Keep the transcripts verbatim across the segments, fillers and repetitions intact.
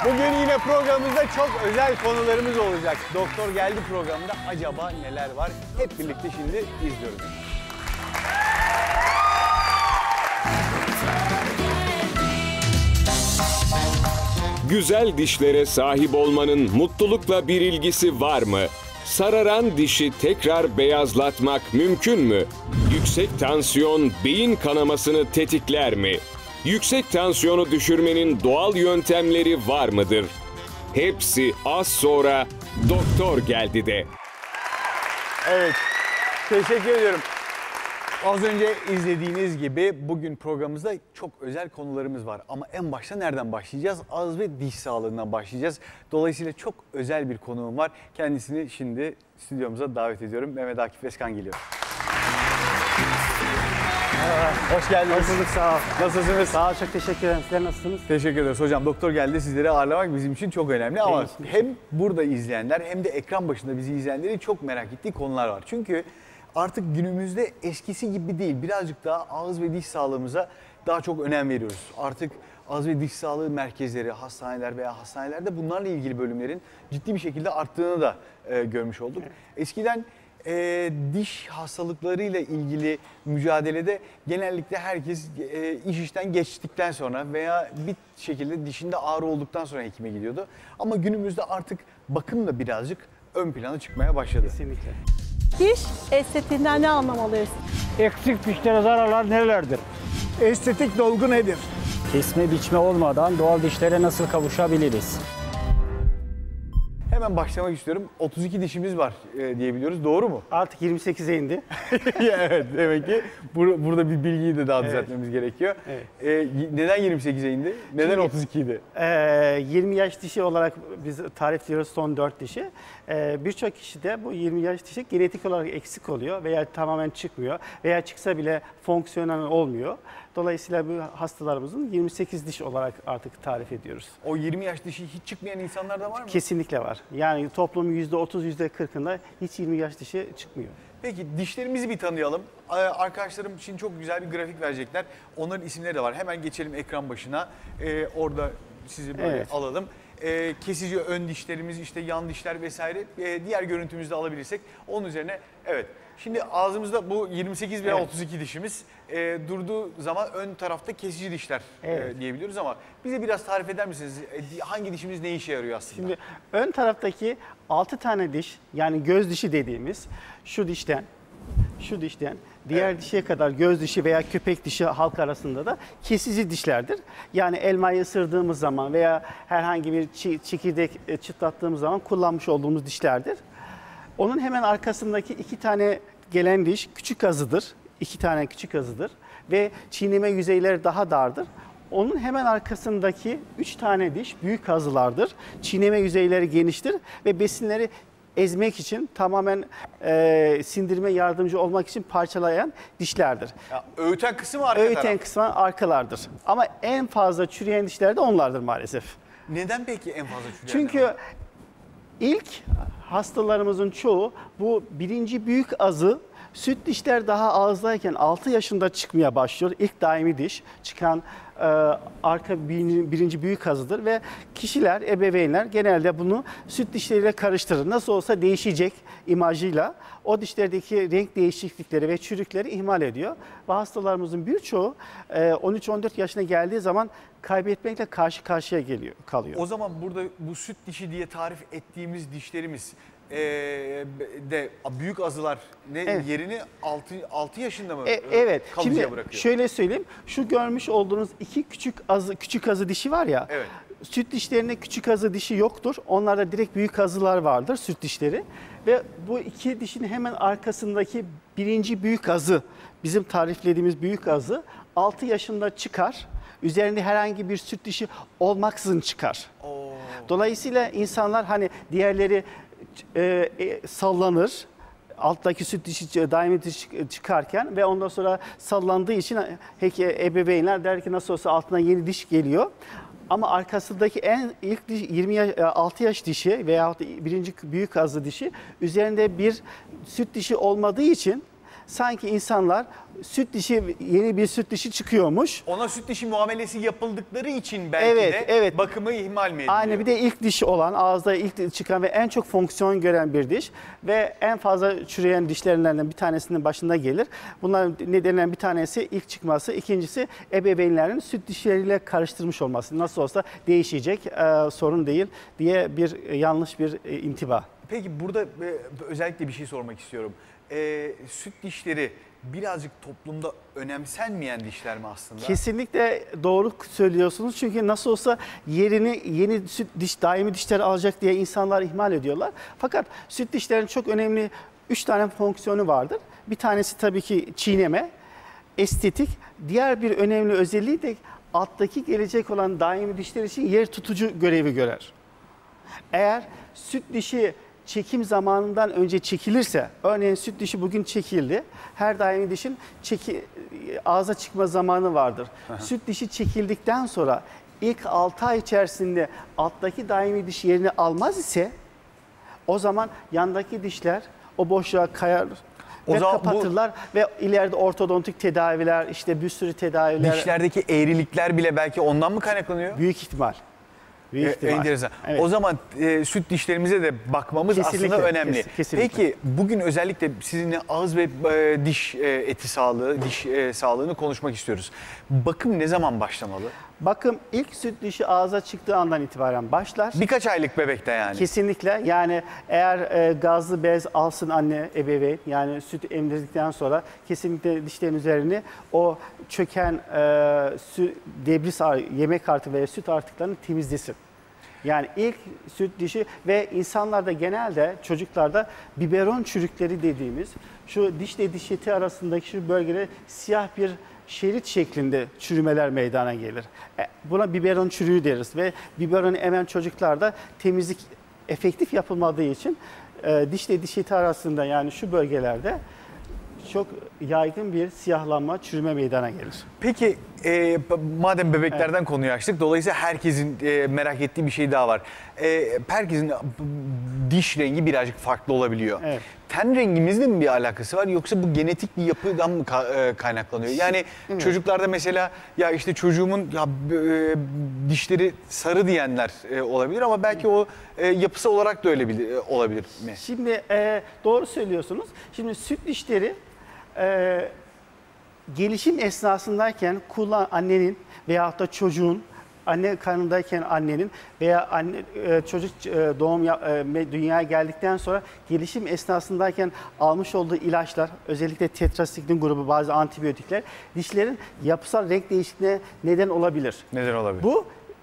Bugün yine programımızda çok özel konularımız olacak. Doktor Geldi programında acaba neler var? Hep birlikte şimdi izliyoruz. Güzel dişlere sahip olmanın mutlulukla bir ilgisi var mı? Sararan dişi tekrar beyazlatmak mümkün mü? Yüksek tansiyon beyin kanamasını tetikler mi? Yüksek tansiyonu düşürmenin doğal yöntemleri var mıdır? Hepsi az sonra Doktor Geldi de. Evet, teşekkür ediyorum. Az önce izlediğiniz gibi bugün programımızda çok özel konularımız var. Ama en başta nereden başlayacağız? Ağız ve diş sağlığından başlayacağız. Dolayısıyla çok özel bir konuğum var. Kendisini şimdi stüdyomuza davet ediyorum. Mehmet Akif Özkan geliyor. Merhaba, hoş geldiniz. Hoş bulduk, sağ ol. Nasılsınız? Sağ ol, çok teşekkür ederim. Sizler nasılsınız? Teşekkür ederiz hocam. Doktor Geldi sizleri ağırlamak bizim için çok önemli. Ama hem burada izleyenler hem de ekran başında bizi izleyenleri çok merak ettiği konular var. Çünkü artık günümüzde eskisi gibi değil. Birazcık daha ağız ve diş sağlığımıza daha çok önem veriyoruz. Artık ağız ve diş sağlığı merkezleri, hastaneler veya hastanelerde bunlarla ilgili bölümlerin ciddi bir şekilde arttığını da e, görmüş olduk. Eskiden e, diş hastalıklarıyla ilgili mücadelede genellikle herkes e, iş işten geçtikten sonra veya bir şekilde dişinde ağrı olduktan sonra hekime gidiyordu. Ama günümüzde artık bakım da birazcık ön plana çıkmaya başladı. Kesinlikle. Diş estetiğinden ne anlamalıyız? Eksik dişlere zararlar nelerdir? Estetik dolgu nedir? Kesme biçme olmadan doğal dişlere nasıl kavuşabiliriz? Hemen başlamak istiyorum. otuz iki dişimiz var e, diyebiliyoruz. Doğru mu? Artık yirmi sekize indi. Evet, demek ki bur burada bir bilgiyi de daha düzeltmemiz evet. gerekiyor. Evet. E, neden yirmi sekize indi? Neden Şimdi, otuz iki idi? E, yirmi yaş dişi olarak biz tarifliyoruz son dört dişi. E, Birçok kişide bu yirmi yaş dişi genetik olarak eksik oluyor veya tamamen çıkmıyor veya çıksa bile fonksiyonel olmuyor. Dolayısıyla bu hastalarımızın yirmi sekiz diş olarak artık tarif ediyoruz. O yirmi yaş dişi hiç çıkmayan insanlar da var mı? Kesinlikle var. Yani toplumun yüzde otuz yüzde kırkında hiç yirmi yaş dişi çıkmıyor. Peki dişlerimizi bir tanıyalım. Arkadaşlarım için çok güzel bir grafik verecekler. Onların isimleri de var. Hemen geçelim ekran başına. Ee, orada sizi böyle Evet. alalım. Ee, kesici ön dişlerimiz, işte yan dişler vesaire. Ee, diğer görüntümüzü de alabilirsek onun üzerine evet. Şimdi ağzımızda bu yirmi sekiz veya Evet. otuz iki dişimiz e, durduğu zaman ön tarafta kesici dişler Evet. e, diyebiliyoruz ama bize biraz tarif eder misiniz? E, hangi dişimiz ne işe yarıyor aslında? Şimdi ön taraftaki altı tane diş, yani göz dişi dediğimiz şu dişten, şu dişten diğer Evet. dişe kadar göz dişi veya köpek dişi halk arasında da kesici dişlerdir. Yani elmayı ısırdığımız zaman veya herhangi bir çekirdek çıtlattığımız zaman kullanmış olduğumuz dişlerdir. Onun hemen arkasındaki iki tane gelen diş küçük azıdır. İki tane küçük azıdır ve çiğneme yüzeyleri daha dardır. Onun hemen arkasındaki üç tane diş büyük azılardır. Çiğneme yüzeyleri geniştir ve besinleri ezmek için tamamen e, sindirime yardımcı olmak için parçalayan dişlerdir. Ya, öğüten kısmı arka Öğüten taraf. kısmı arkalardır. Ama en fazla çürüyen dişler de onlardır maalesef. Neden peki en fazla çürüyenler Çünkü var? ilk hastalarımızın çoğu bu birinci büyük azı süt dişler daha ağızdayken altı yaşında çıkmaya başlıyor. İlk daimi diş çıkan e, arka birinci, birinci büyük azıdır ve kişiler, ebeveynler genelde bunu süt dişleriyle karıştırır. Nasıl olsa değişecek imajıyla o dişlerdeki renk değişiklikleri ve çürükleri ihmal ediyor. Ve hastalarımızın birçoğu e, on üç on dört yaşına geldiği zaman kaybetmekle karşı karşıya geliyor, kalıyor. O zaman burada bu süt dişi diye tarif ettiğimiz dişlerimiz e, de büyük azılar ne Evet. yerini altı yaşında mı E, e, evet. kalıcıya Şimdi bırakıyor? şöyle söyleyeyim. Şu görmüş olduğunuz iki küçük azı küçük azı dişi var ya. Evet. Süt dişlerinde küçük azı dişi yoktur. Onlarda direkt büyük azılar vardır, süt dişleri. Ve bu iki dişin hemen arkasındaki birinci büyük azı, bizim tariflediğimiz büyük azı altı yaşında çıkar. Üzerinde herhangi bir süt dişi olmaksızın çıkar. Oo. Dolayısıyla insanlar hani diğerleri e, e, sallanır. Alttaki süt dişi daimi diş çıkarken ve ondan sonra sallandığı için peki ebeveynler der ki nasıl olsa altına yeni diş geliyor. Ama arkasındaki en ilk diş, yirmi altı yaş dişi veya birinci büyük azı dişi üzerinde bir süt dişi olmadığı için sanki insanlar süt dişi, yeni bir süt dişi çıkıyormuş. Ona süt dişi muamelesi yapıldıkları için belki Evet, de evet. bakımı ihmal mi ediliyor? Aynı bir de ilk diş olan, ağızda ilk çıkan ve en çok fonksiyon gören bir diş ve en fazla çürüyen dişlerinden bir tanesinin başında gelir. Bunların nedeninden bir tanesi ilk çıkması, ikincisi ebeveynlerin süt dişleriyle karıştırmış olması. Nasıl olsa değişecek, e, sorun değil diye bir e, yanlış bir e, intiba. Peki burada e, özellikle bir şey sormak istiyorum. E, süt dişleri birazcık toplumda önemsenmeyen dişler mi aslında? Kesinlikle doğru söylüyorsunuz. Çünkü nasıl olsa yerini yeni süt diş, daimi dişler alacak diye insanlar ihmal ediyorlar. Fakat süt dişlerin çok önemli üç tane fonksiyonu vardır. Bir tanesi tabii ki çiğneme, estetik. Diğer bir önemli özelliği de alttaki gelecek olan daimi dişler için yer tutucu görevi görer. Eğer süt dişi çekim zamanından önce çekilirse, örneğin süt dişi bugün çekildi, her daimi dişin çeki, ağza çıkma zamanı vardır. Aha. Süt dişi çekildikten sonra ilk altı ay içerisinde alttaki daimi diş yerini almaz ise o zaman yandaki dişler o boşluğa kayar o ve zaman kapatırlar bu... ve ileride ortodontik tedaviler, işte bir sürü tedaviler. Dişlerdeki eğrilikler bile belki ondan mı kaynaklanıyor? Büyük ihtimal. Büyük ihtimal. Enteresan. Evet. O zaman e, süt dişlerimize de bakmamız Kesinlikle, aslında önemli. kesinlikle. Peki bugün özellikle sizinle ağız ve e, diş e, eti sağlığı, diş e, sağlığını konuşmak istiyoruz. Bakım ne zaman başlamalı? Bakım ilk süt dişi ağza çıktığı andan itibaren başlar. Birkaç aylık bebekte yani. Kesinlikle. Yani eğer e, gazlı bez alsın anne ebeveyn, yani süt emdirdikten sonra kesinlikle dişlerin üzerini o çöken e, süt, debris yemek artığı veya süt artıklarını temizlesin. Yani ilk süt dişi ve insanlarda genelde çocuklarda biberon çürükleri dediğimiz şu dişle diş eti arasındaki şu bölgede siyah bir şerit şeklinde çürümeler meydana gelir. Buna biberon çürüğü deriz ve biberonu emen çocuklarda temizlik efektif yapılmadığı için dişle diş eti arasında, yani şu bölgelerde çok yaygın bir siyahlanma, çürüme meydana gelir. Peki e, madem bebeklerden evet. konuyu açtık, dolayısıyla herkesin e, merak ettiği bir şey daha var. E, herkesin diş rengi birazcık farklı olabiliyor. Evet. Ten rengimizle mi bir alakası var, yoksa bu genetik bir yapıdan mı kaynaklanıyor? Yani evet. çocuklarda mesela ya işte çocuğumun ya e, dişleri sarı diyenler e, olabilir ama belki o e, yapısı olarak da öyle bir, e, olabilir mi? Şimdi e, doğru söylüyorsunuz. Şimdi süt dişleri e, gelişim esnasındayken kullan annenin veyahut da çocuğun anne karnındayken annenin veya anne çocuk doğum dünyaya geldikten sonra gelişim esnasındayken almış olduğu ilaçlar, özellikle tetrasiklin grubu bazı antibiyotikler dişlerin yapısal renk değişikliğine neden olabilir. Neden olabilir? Bu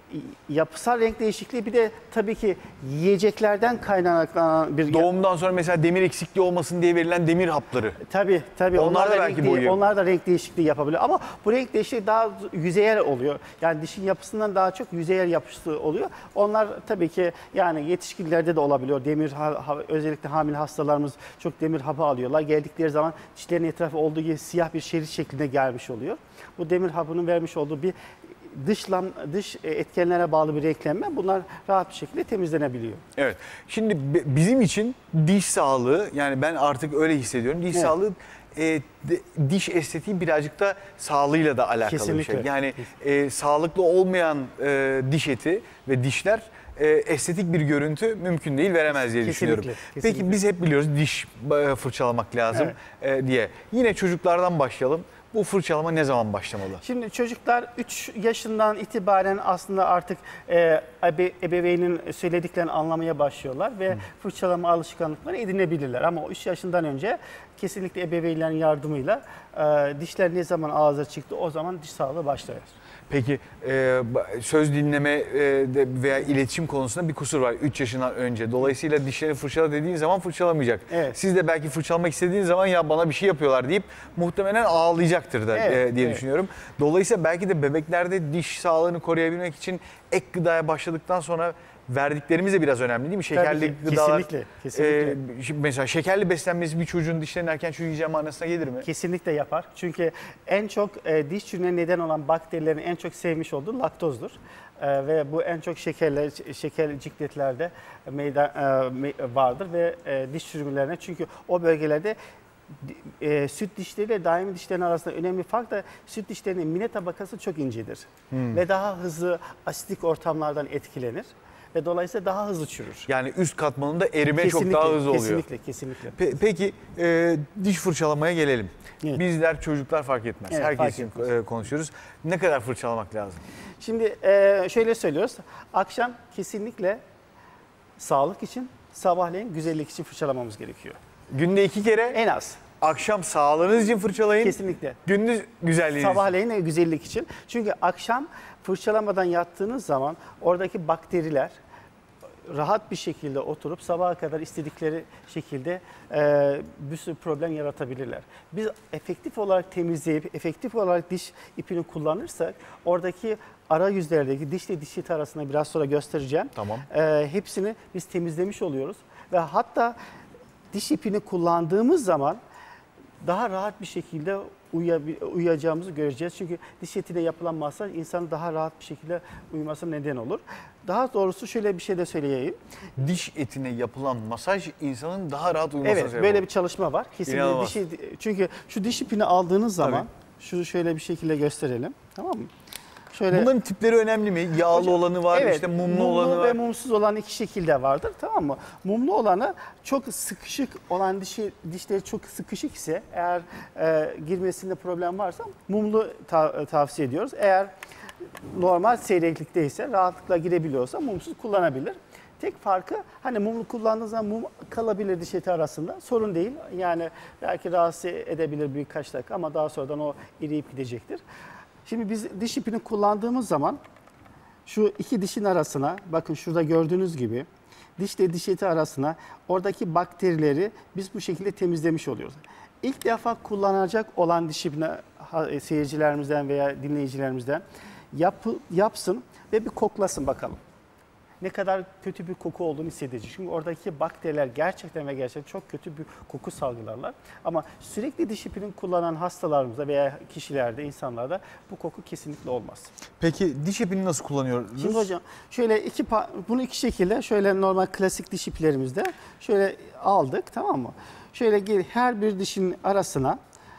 yapısal renk değişikliği bir de tabii ki yiyeceklerden kaynaklanan bir... Doğumdan sonra mesela demir eksikliği olmasın diye verilen demir hapları. Tabii tabii. Onlar, onlar da, da belki renk, boyuyor. Onlar da renk değişikliği yapabiliyor ama bu renk değişikliği daha yüzeyel oluyor. Yani dişin yapısından daha çok yüzeyel yapısı oluyor. Onlar tabii ki yani yetişkinlerde de olabiliyor. Demir, özellikle hamile hastalarımız çok demir hapı alıyorlar. Geldikleri zaman dişlerin etrafı olduğu gibi siyah bir şerit şeklinde gelmiş oluyor. Bu demir hapının vermiş olduğu bir dışlan, dış etkenlere bağlı bir renklenme, bunlar rahat bir şekilde temizlenebiliyor. Evet. Şimdi bizim için diş sağlığı, yani ben artık öyle hissediyorum. Diş evet. sağlığı e, diş estetiği birazcık da sağlığıyla da alakalı Kesinlikle. bir şey. Yani e, sağlıklı olmayan e, diş eti ve dişler e, estetik bir görüntü mümkün değil, veremez diye kesinlikle, düşünüyorum. Kesinlikle. Peki biz hep biliyoruz diş fırçalamak lazım evet. e, diye. Yine çocuklardan başlayalım. Bu fırçalama ne zaman başlamalı? Şimdi çocuklar üç yaşından itibaren aslında artık e, ebe, ebeveynin söylediklerini anlamaya başlıyorlar ve Hı. fırçalama alışkanlıkları edinebilirler. Ama üç yaşından önce kesinlikle ebeveynlerin yardımıyla e, dişler ne zaman ağza çıktı o zaman diş sağlığı başlar. Peki e, söz dinleme e, veya iletişim konusunda bir kusur var üç yaşından önce. Dolayısıyla dişlerini fırçala dediğin zaman fırçalamayacak. Evet. Siz de belki fırçalamak istediğiniz zaman ya bana bir şey yapıyorlar deyip muhtemelen ağlayacaktır da evet, e, diye evet. düşünüyorum. Dolayısıyla belki de bebeklerde diş sağlığını koruyabilmek için ek gıdaya başladıktan sonra verdiklerimiz de biraz önemli değil mi? Şekerli Tabii, gıdalar. Kesinlikle. kesinlikle. E, mesela şekerli beslenmesi bir çocuğun dişlerini erken çürüyeceği manasına gelir mi? Kesinlikle yapar. Çünkü en çok e, diş çürüğüne neden olan bakterilerin en çok sevmiş olduğu laktozdur. E, ve bu en çok şekerli şekerli cikletlerde meydan, e, vardır ve e, diş çürümelerine, çünkü o bölgelerde e, süt dişleriyle daimi dişlerin arasında önemli fark da süt dişlerinin mine tabakası çok incedir. Hmm. Ve daha hızlı asitik ortamlardan etkilenir. Ve dolayısıyla daha hızlı çürür. Yani üst katmanında erime Kesinlikle, çok daha hızlı oluyor. Kesinlikle, kesinlikle. Pe- peki e, diş fırçalamaya gelelim. Evet. Bizler çocuklar fark etmez. Evet, Herkes fark için etmez. e, konuşuyoruz. Ne kadar fırçalamak lazım? Şimdi e, şöyle söylüyoruz. Akşam kesinlikle sağlık için, sabahleyin güzellik için fırçalamamız gerekiyor. Günde iki kere, En az. akşam sağlığınız için fırçalayın. Kesinlikle. Gündüz güzelliğiniz için. Sabahleyin de güzellik için. Çünkü akşam fırçalamadan yattığınız zaman oradaki bakteriler rahat bir şekilde oturup sabaha kadar istedikleri şekilde e, bir sürü problem yaratabilirler. Biz efektif olarak temizleyip efektif olarak diş ipini kullanırsak oradaki arayüzlerdeki dişle diş eti arasında biraz sonra göstereceğim. Tamam. E, hepsini biz temizlemiş oluyoruz ve hatta diş ipini kullandığımız zaman daha rahat bir şekilde uyuyacağımızı göreceğiz. Çünkü diş etine yapılan masaj insanın daha rahat bir şekilde uyumasına neden olur. Daha doğrusu şöyle bir şey de söyleyeyim. Diş etine yapılan masaj insanın daha rahat uyumasına Evet, sebep böyle olur. bir çalışma var. Kesinlikle İnanılmaz. dişi, çünkü şu diş ipini aldığınız zaman, Tabii. şunu şöyle bir şekilde gösterelim. Tamam mı? Şöyle, Bunların tipleri önemli mi? Yağlı Hocam, olanı var, evet, işte mumlu, mumlu olanı ve var. mumsuz olan iki şekilde vardır, tamam mı? Mumlu olanı çok sıkışık olan dişi, dişleri çok sıkışık ise eğer e, girmesinde problem varsa mumlu ta- tavsiye ediyoruz. Eğer normal seyreklikte ise rahatlıkla girebiliyorsa mumsuz kullanabilir. Tek farkı hani mumlu kullandığınız zaman mum kalabilir diş eti arasında, sorun değil. Yani belki rahatsız edebilir birkaç dakika ama daha sonradan o eriyip gidecektir. Şimdi biz diş ipini kullandığımız zaman şu iki dişin arasına, bakın şurada gördüğünüz gibi dişle diş eti arasına oradaki bakterileri biz bu şekilde temizlemiş oluyoruz. İlk defa kullanacak olan diş ipini seyircilerimizden veya dinleyicilerimizden yap, yapsın ve bir koklasın bakalım. Ne kadar kötü bir koku olduğunu hissedecek. Çünkü oradaki bakteriler gerçekten ve gerçekten çok kötü bir koku salgılarlar. Ama sürekli diş ipini kullanan hastalarımızda veya kişilerde, insanlarda bu koku kesinlikle olmaz. Peki diş ipini nasıl kullanıyoruz? Şimdi hocam şöyle iki bunu iki şekilde şöyle normal klasik diş iplerimizde şöyle aldık, tamam mı? Şöyle her bir dişin arasına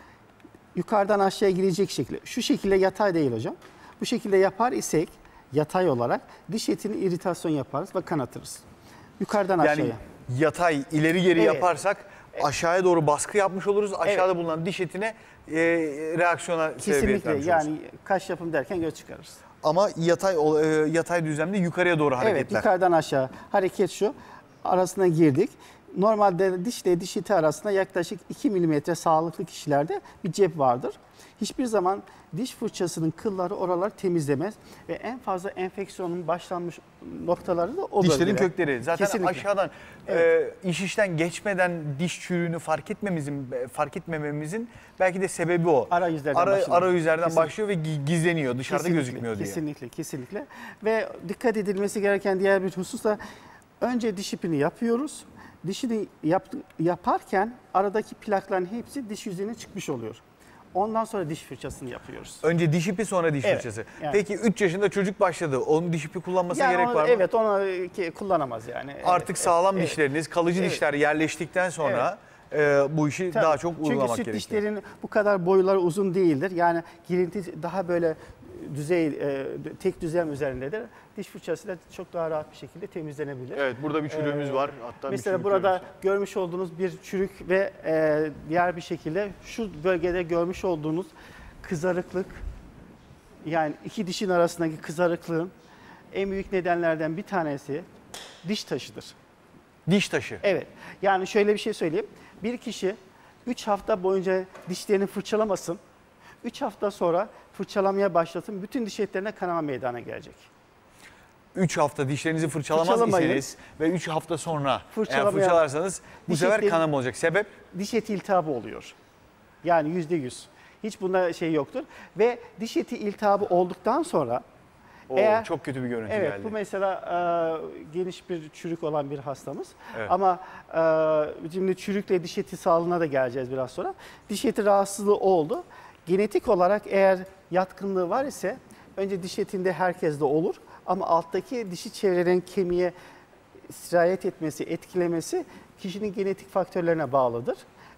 yukarıdan aşağıya girecek şekilde. Şu şekilde yatay değil hocam. Bu şekilde yapar isek yatay olarak diş etini iritasyon yaparız ve kanatırız. Yukarıdan yani aşağıya. yatay ileri geri Evet. yaparsak aşağıya doğru baskı yapmış oluruz. Aşağıda evet. bulunan diş etine e, reaksiyona sebebiyet vermiş oluruz. Yani kaş yapım derken göz çıkarırız. Ama yatay e, yatay düzlemde yukarıya doğru hareketler. Evet, yukarıdan aşağı hareket şu. Arasına girdik. Normalde dişle diş eti arasında yaklaşık iki milimetre sağlıklı kişilerde bir cep vardır. Hiçbir zaman diş fırçasının kılları oraları temizlemez ve en fazla enfeksiyonun başlanmış noktaları da o bölgeler. Dişlerin kökleri. Zaten Kesinlikle. aşağıdan evet. e, iş işten geçmeden diş çürüğünü fark etmemizin fark etmememizin belki de sebebi o. Arayüzlerden Ara, başlıyor. arayüzlerden Kesinlikle. başlıyor ve gizleniyor. Dışarıda Kesinlikle, gözükmüyor diye. Kesinlikle, kesinlikle. Ve dikkat edilmesi gereken diğer bir husus da önce diş ipini yapıyoruz. Dişini yap, yaparken aradaki plakların hepsi diş yüzeyine çıkmış oluyor. Ondan sonra diş fırçasını yapıyoruz. Önce diş ipi sonra diş evet, fırçası. Yani. Peki üç yaşında çocuk başladı. Onun diş ipi kullanmasına yani gerek onu, var mı? Evet, onu kullanamaz yani. Artık evet, sağlam evet, dişleriniz, kalıcı evet. dişler yerleştikten sonra evet. e, bu işi Tabii. daha çok uygulamak gerekiyor. Çünkü süt dişlerin bu kadar boyları uzun değildir. Yani girinti daha böyle düzey, e, tek düzlem üzerindedir. Diş fırçasıyla çok daha rahat bir şekilde temizlenebilir. Evet, burada bir çürüğümüz ee, var. Hatta mesela bir burada görmüş. görmüş olduğunuz bir çürük ve e, diğer bir şekilde şu bölgede görmüş olduğunuz kızarıklık, yani iki dişin arasındaki kızarıklığın en büyük nedenlerden bir tanesi diş taşıdır. Diş taşı. Evet. Yani şöyle bir şey söyleyeyim. Bir kişi üç hafta boyunca dişlerini fırçalamasın. üç hafta sonra fırçalamaya başlatın. Bütün diş etlerine kanama meydana gelecek. üç hafta dişlerinizi fırçalamaz iseniz ve üç hafta sonra eğer fırçalarsanız bu sefer etleri, kanama olacak. Sebep? Diş eti iltihabı oluyor. Yani yüzde yüz. Hiç bunda şey yoktur. Ve diş eti iltihabı olduktan sonra Oo, eğer, çok kötü bir görüntü evet, geldi. Bu mesela e, geniş bir çürük olan bir hastamız. Evet. Ama e, şimdi çürükle diş eti sağlığına da geleceğiz biraz sonra. Diş eti rahatsızlığı oldu. Genetik olarak eğer yatkınlığı var ise önce diş etinde herkeste olur. Ama alttaki dişi çevreden kemiğe sirayet etmesi, etkilemesi kişinin genetik faktörlerine bağlıdır.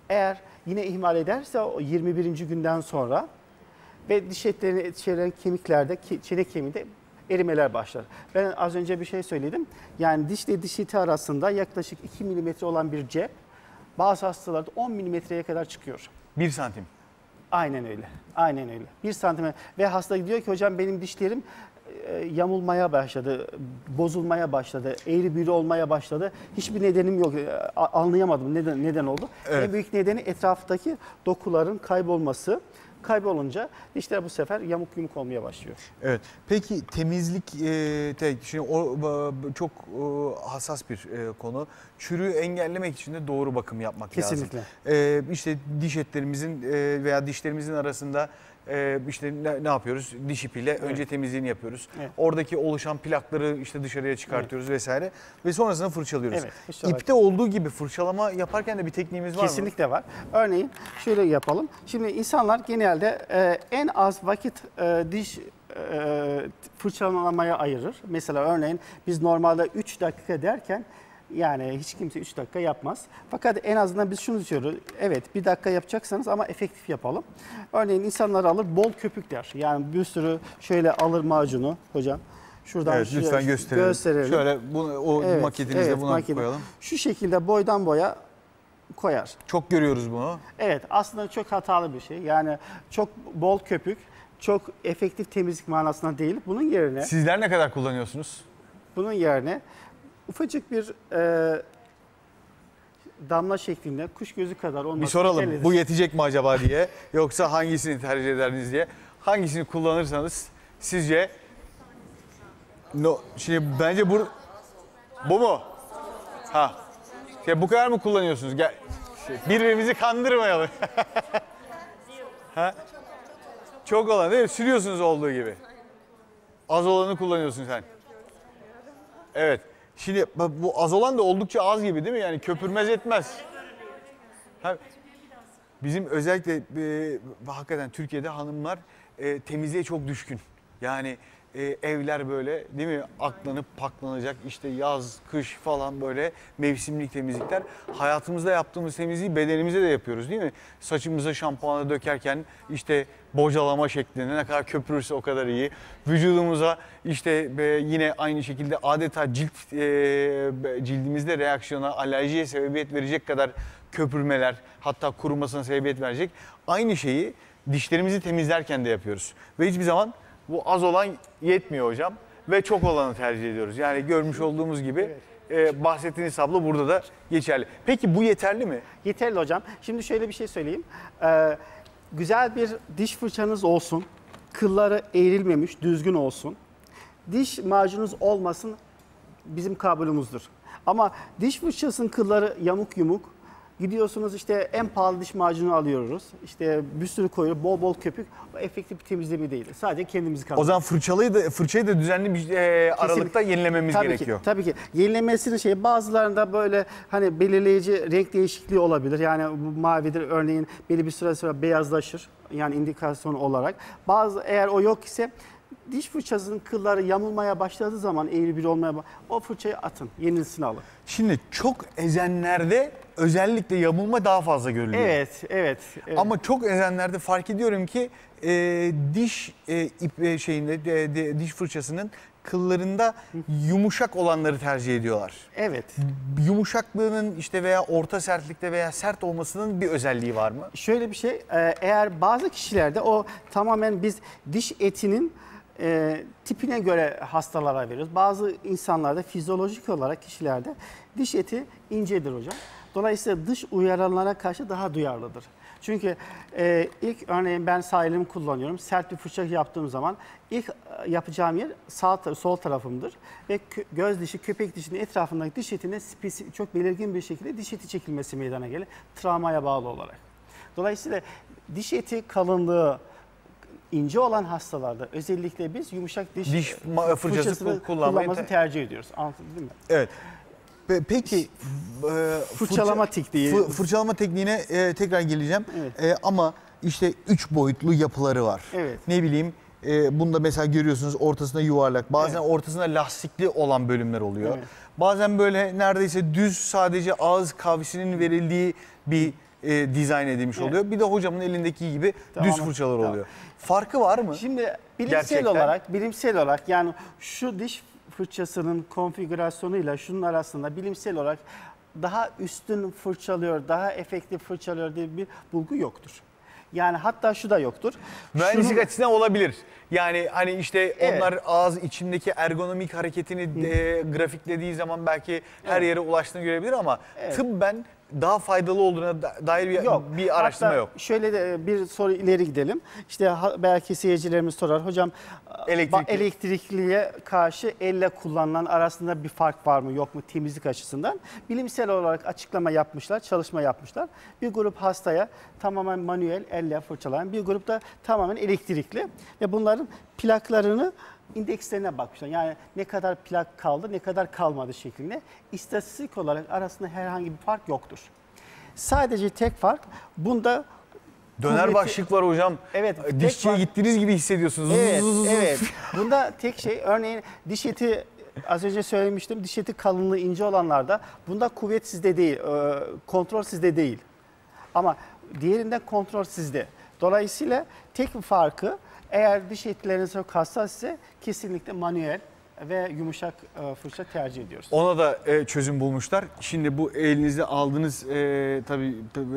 Eğer yine ihmal ederse o yirmi birinci günden sonra ve diş etlerini içeren kemiklerde, çene kemiğinde erimeler başlar. Ben az önce bir şey söyledim. Yani dişle diş eti arasında yaklaşık iki milimetre olan bir cep bazı hastalarda on milimetreye kadar çıkıyor. Bir santim. Aynen öyle. Aynen öyle. Bir santim. Ve hasta diyor ki hocam benim dişlerim e, yamulmaya başladı, bozulmaya başladı, eğri büğrü olmaya başladı. Hiçbir nedenim yok. A- Anlayamadım neden neden oldu. Evet. En büyük nedeni etraftaki dokuların kaybolması. Kaybolunca dişler bu sefer yamuk yumuk olmaya başlıyor. Evet. Peki temizlik e, de, şimdi o e, çok e, hassas bir e, konu. Çürüğü engellemek için de doğru bakım yapmak Kesinlikle. lazım. E, işte diş etlerimizin e, veya dişlerimizin arasında e, işte ne, ne yapıyoruz? Diş ipiyle Evet. önce temizliğini yapıyoruz. Evet. Oradaki oluşan plakları işte dışarıya çıkartıyoruz vesaire ve sonrasında fırçalıyoruz. Evet, fırçalamak. İpte olduğu gibi fırçalama yaparken de bir tekniğimiz var mı? Kesinlikle var. Örneğin şöyle yapalım. Şimdi insanlar genelde e, en az vakit e, diş e, fırçalamaya ayırır. Mesela örneğin biz normalde üç dakika derken yani hiç kimse üç dakika yapmaz. Fakat en azından biz şunu diyoruz. Evet bir dakika yapacaksanız ama efektif yapalım. Örneğin insanlar alır bol köpük der. Yani bir sürü şöyle alır macunu hocam. Şuradan Evet, şuraya lütfen gösterelim. gösterelim. Şöyle bunu, o Evet, maketimizde evet, buna makine. koyalım. Şu şekilde boydan boya koyar. Çok görüyoruz bunu. Evet aslında çok hatalı bir şey. Yani çok bol köpük, çok efektif temizlik manasında değil. Bunun yerine Sizler ne kadar kullanıyorsunuz? bunun yerine ufacık bir e, damla şeklinde kuş gözü kadar olması Bir soralım ellidir. bu yetecek mi acaba diye yoksa hangisini tercih ederdiniz diye. Hangisini kullanırsanız sizce no, şimdi bence bu bu mu? Ha. Ya bu kadar mı kullanıyorsunuz? Gel birbirimizi kandırmayalım. Ha? Çok olan değil mi? Sürüyorsunuz olduğu gibi. Az olanı kullanıyorsun sen. Evet. Şimdi bu az olan da oldukça az gibi değil mi? Yani köpürmez etmez. Ha, bizim özellikle e, hakikaten Türkiye'de hanımlar e, temizliğe çok düşkün. Yani e, evler böyle değil mi aklanıp paklanacak işte yaz, kış falan böyle mevsimlik temizlikler. Hayatımızda yaptığımız temizliği bedenimize de yapıyoruz değil mi? Saçımıza şampuanı dökerken işte bocalama şeklinde ne kadar köpürürse o kadar iyi. Vücudumuza işte e, yine aynı şekilde adeta cilt e, cildimizde reaksiyona, alerjiye sebebiyet verecek kadar köpürmeler hatta kurumasına sebebiyet verecek. Aynı şeyi dişlerimizi temizlerken de yapıyoruz. Ve hiçbir zaman bu az olan yetmiyor hocam ve çok olanı tercih ediyoruz. Yani görmüş olduğumuz gibi e, bahsettiğiniz tablo burada da geçerli. Peki bu yeterli mi? Yeterli hocam. Şimdi şöyle bir şey söyleyeyim. Ee, güzel bir diş fırçanız olsun. Kılları eğrilmemiş, düzgün olsun. Diş macununuz olmasın bizim kabulümüzdür. Ama diş fırçasının kılları yamuk yumuk. Gidiyorsunuz işte en pahalı diş macunu alıyoruz. İşte bir sürü koyuyor, bol bol köpük. O efektif bir temizleme değil. Sadece kendimizi O kazanıyoruz. zaman fırçalıyı da, fırçayı da düzenli bir e, aralıkta yenilememiz tabii gerekiyor. Ki, tabii ki. Yenilemesinin şey bazılarında böyle hani belirleyici renk değişikliği olabilir. Yani bu mavidir örneğin belli bir süre sonra beyazlaşır. Yani indikasyon olarak. Bazı eğer o yok ise diş fırçasının kılları yamulmaya başladığı zaman eğri bir olmaya baş- o fırçayı atın. Yenisini alın. Şimdi çok ezenlerde özellikle yamulma daha fazla görülüyor. Evet, evet. evet. Ama çok ezenlerde fark ediyorum ki e, diş e, ip e, şeyinde de, de, diş fırçasının kıllarında yumuşak olanları tercih ediyorlar. Evet. Yumuşaklığının işte veya orta sertlikte veya sert olmasının bir özelliği var mı? Şöyle bir şey, e, eğer bazı kişilerde o tamamen biz diş etinin e, tipine göre hastalara veriyoruz. Bazı insanlarda fizyolojik olarak kişilerde diş eti incedir hocam. Dolayısıyla dış uyaranlara karşı daha duyarlıdır. Çünkü e, ilk örneğin ben sağ elimi kullanıyorum. Sert bir fırça yaptığım zaman ilk yapacağım yer sağ sol tarafımdır. Ve göz dişi, köpek dişinin etrafındaki diş etine spesifik, çok belirgin bir şekilde diş eti çekilmesi meydana gelir. Travmaya bağlı olarak. Dolayısıyla diş eti kalınlığı ince olan hastalarda özellikle biz yumuşak diş, Diş fırçası fırçasını kullanmayı kullanmasını te- tercih ediyoruz. Anladın değil mi? Evet. Pe- Peki e, Fırçalama fırça- tekniği. fı- fırçalama tekniğine e, tekrar geleceğim. Evet. E, ama işte üç boyutlu yapıları var. Evet. Ne bileyim e, bunda mesela görüyorsunuz ortasında yuvarlak, bazen Evet. ortasında lastikli olan bölümler oluyor. Evet. Bazen böyle neredeyse düz sadece ağız kavisinin verildiği bir e, dizayn edilmiş Evet. oluyor. Bir de hocamın elindeki gibi Tamam. düz fırçalar Tamam. oluyor. Farkı var mı? Şimdi bilimsel Gerçekten. olarak, bilimsel olarak yani şu diş fırçasının konfigürasyonuyla şunun arasında bilimsel olarak daha üstün fırçalıyor, daha efektif fırçalıyor diye bir bulgu yoktur. Yani hatta şu da yoktur. Mühendislik Şunu- açısından olabilir. Yani hani işte Evet. onlar ağız içindeki ergonomik hareketini de, grafiklediği zaman belki her yere ulaştığını görebilir ama Evet. tıbben daha faydalı olduğuna da- dair bir, Yok. bir araştırma Hatta yok. Şöyle de bir soru ileri gidelim. İşte ha- belki seyircilerimiz sorar. Hocam Elektrikli. ba- elektrikliye karşı elle kullanılan arasında bir fark var mı yok mu temizlik açısından? Bilimsel olarak açıklama yapmışlar, çalışma yapmışlar. Bir grup hastaya tamamen manuel elle fırçalayan, bir grup da tamamen elektrikli ve bunların plaklarını indekslerine bakmışlar. Yani ne kadar plak kaldı, ne kadar kalmadı şeklinde. İstatistik olarak arasında herhangi bir fark yoktur. Sadece tek fark bunda Döner kuvveti- başlık var hocam. Evet, tek Dişçiye fark- gittiğiniz gibi hissediyorsunuz. Evet, Zız zız zız. evet. Bunda tek şey örneğin diş eti az önce söylemiştim. Diş eti kalınlığı ince olanlarda bunda kuvvet sizde değil, e, kontrol sizde değil. Ama diğerinde kontrol sizde. Dolayısıyla tek farkı eğer diş etleriniz çok hassas ise kesinlikle manuel ve yumuşak e, fırça tercih ediyoruz. Ona da e, çözüm bulmuşlar. Şimdi bu elinizde aldığınız e, tabii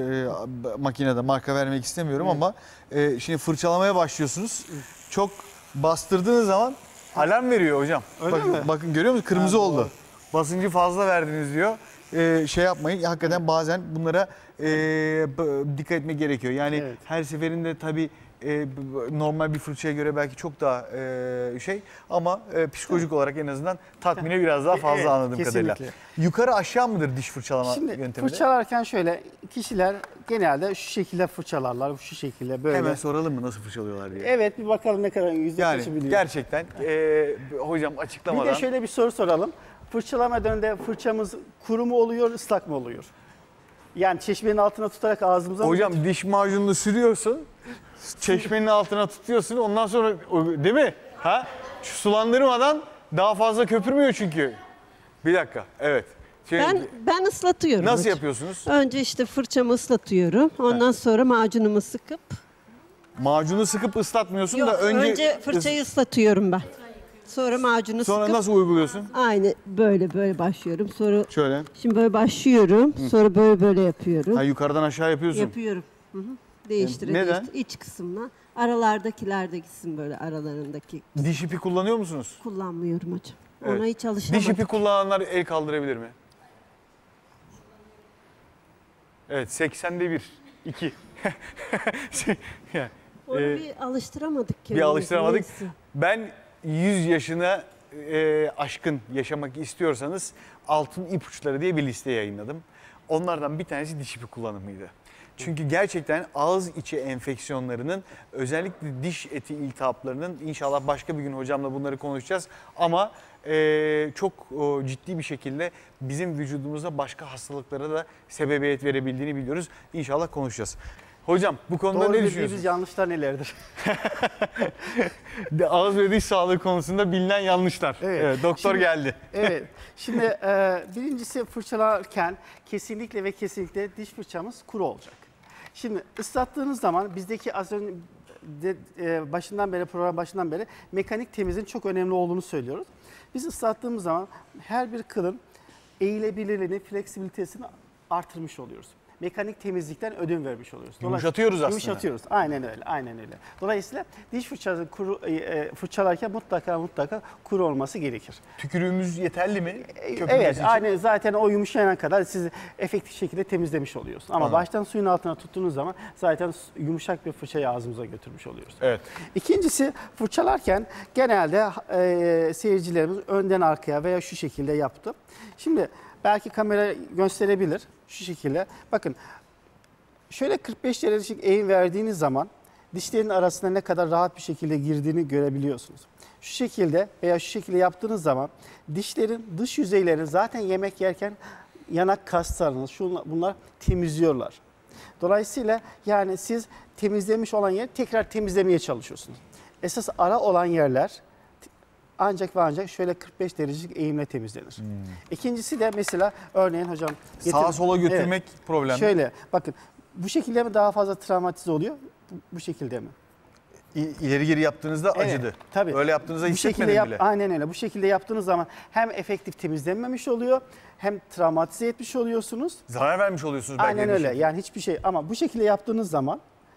e, makinede marka vermek istemiyorum ama e, şimdi fırçalamaya başlıyorsunuz. Çok bastırdığınız zaman alarm veriyor hocam. Öyle bakın, mi? bakın görüyor musunuz? Kırmızı Ha, oldu. doğru. Basıncı fazla verdiniz diyor. E, şey yapmayın. Hakikaten bazen bunlara e, b- dikkat etmek gerekiyor. Yani Evet. her seferinde tabii e, b- normal bir fırçaya göre belki çok daha e, şey ama e, psikolojik olarak en azından tatmine biraz daha fazla Evet, anladığım kesinlikle. kadarıyla. Yukarı aşağı mıdır diş fırçalama Şimdi yönteminde? fırçalarken şöyle kişiler genelde şu şekilde fırçalarlar, şu şekilde böyle. Hemen soralım mı nasıl fırçalıyorlar diye. Evet bir bakalım ne kadar yüzde kaçı Yani biliyor. gerçekten e, hocam Bir açıklamadan de şöyle bir soru soralım. Fırçalama döneminde fırçamız kuru mu oluyor, ıslak mı oluyor? Yani çeşmenin altına tutarak ağzımıza mı- hocam diş macununu sürüyorsun, çeşmenin altına tutuyorsun ondan sonra o- değil mi? Ha? Şu sulandırmadan daha fazla köpürmüyor çünkü. Bir dakika evet. Şimdi, Ben ben ıslatıyorum. nasıl hocam. yapıyorsunuz? Önce işte fırçamı ıslatıyorum. Ondan sonra macunumu sıkıp Macunu sıkıp ıslatmıyorsun Yok, da önce, önce, fırçayı ıslatıyorum ben. Sonra macunu sonra sıkıp nasıl uyguluyorsun? aynı böyle böyle başlıyorum. Sonra Şöyle. şimdi böyle başlıyorum. Sonra böyle böyle yapıyorum. Ha, yukarıdan aşağı yapıyorsun. Yapıyorum. Hı hı. Değiştire Neden? değiştire. İç kısımla. Aralardakiler de gitsin böyle aralarındaki. Diş ipi kullanıyor musunuz? Kullanmıyorum hocam. Evet. Ona hiç alışamadım. Diş ipi kullananlar el kaldırabilir mi? Evet seksende bir, iki. Yani, Onu e, bir alıştıramadık bir kendimizi. alıştıramadık. Neyse. Ben yüz yaşına e, aşkın yaşamak istiyorsanız altın ipuçları diye bir liste yayınladım. Onlardan bir tanesi diş ipi kullanımıydı. Çünkü gerçekten ağız içi enfeksiyonlarının özellikle diş eti iltihaplarının inşallah başka bir gün hocamla bunları konuşacağız. Ama e, çok o, ciddi bir şekilde bizim vücudumuzda başka hastalıklara da sebebiyet verebildiğini biliyoruz. İnşallah konuşacağız. Hocam bu konuda Doğru ne bildiğimiz düşünüyorsunuz? yanlışlar nelerdir? De- Ağız ve diş sağlığı konusunda bilinen yanlışlar. Evet, Evet. doktor Şimdi- geldi. Evet. Şimdi e, birincisi fırçalarken kesinlikle ve kesinlikle diş fırçamız kuru olacak. Şimdi ıslattığınız zaman bizdeki az önce de, e, başından beri program başından beri mekanik temizliğin çok önemli olduğunu söylüyoruz. Biz ıslattığımız zaman her bir kılın eğilebilirliğini, fleksibilitesini artırmış oluyoruz. Mekanik temizlikten ödün vermiş oluyoruz. Dolayısıyla- Yumuşatıyoruz aslında. Yumuşatıyoruz. Aynen öyle. Aynen öyle. Dolayısıyla diş fırçası kuru e, e, fırçalarken mutlaka mutlaka kuru olması gerekir. Tükürüğümüz yeterli mi? Köpürmesi Evet, için? aynen zaten o yumuşayana kadar siz efektif şekilde temizlemiş oluyorsunuz. Ama Anladım. baştan suyun altına tuttuğunuz zaman zaten su- yumuşak bir fırçayı ağzımıza götürmüş oluyoruz. Evet. İkincisi fırçalarken genelde e, seyircilerimiz önden arkaya veya şu şekilde yaptı. Şimdi belki kamera gösterebilir şu şekilde. Bakın şöyle kırk beş derecelik eğim verdiğiniz zaman dişlerin arasına ne kadar rahat bir şekilde girdiğini görebiliyorsunuz. Şu şekilde veya şu şekilde yaptığınız zaman dişlerin dış yüzeylerini zaten yemek yerken yanak kaslarınız şunlar, bunlar temizliyorlar. Dolayısıyla yani siz temizlemiş olan yeri tekrar temizlemeye çalışıyorsunuz. Esas ara olan yerler ancak ve ancak şöyle kırk beş derecelik eğimle temizlenir. İkincisi de mesela örneğin hocam Sağa sola götürmek problem. Şöyle bakın Bu şekilde mi daha fazla travmatize oluyor? Bu, bu şekilde mi? İ- İleri geri yaptığınızda Evet, acıdı. tabii. Öyle yaptığınızda Bu şekilde hissetmedin yap, bile. aynen öyle. Bu şekilde yaptığınız zaman hem efektif temizlenmemiş oluyor, hem travmatize etmiş oluyorsunuz. Zarar vermiş oluyorsunuz belki. Aynen de öyle. dişe. Yani hiçbir şey, ama bu şekilde yaptığınız zaman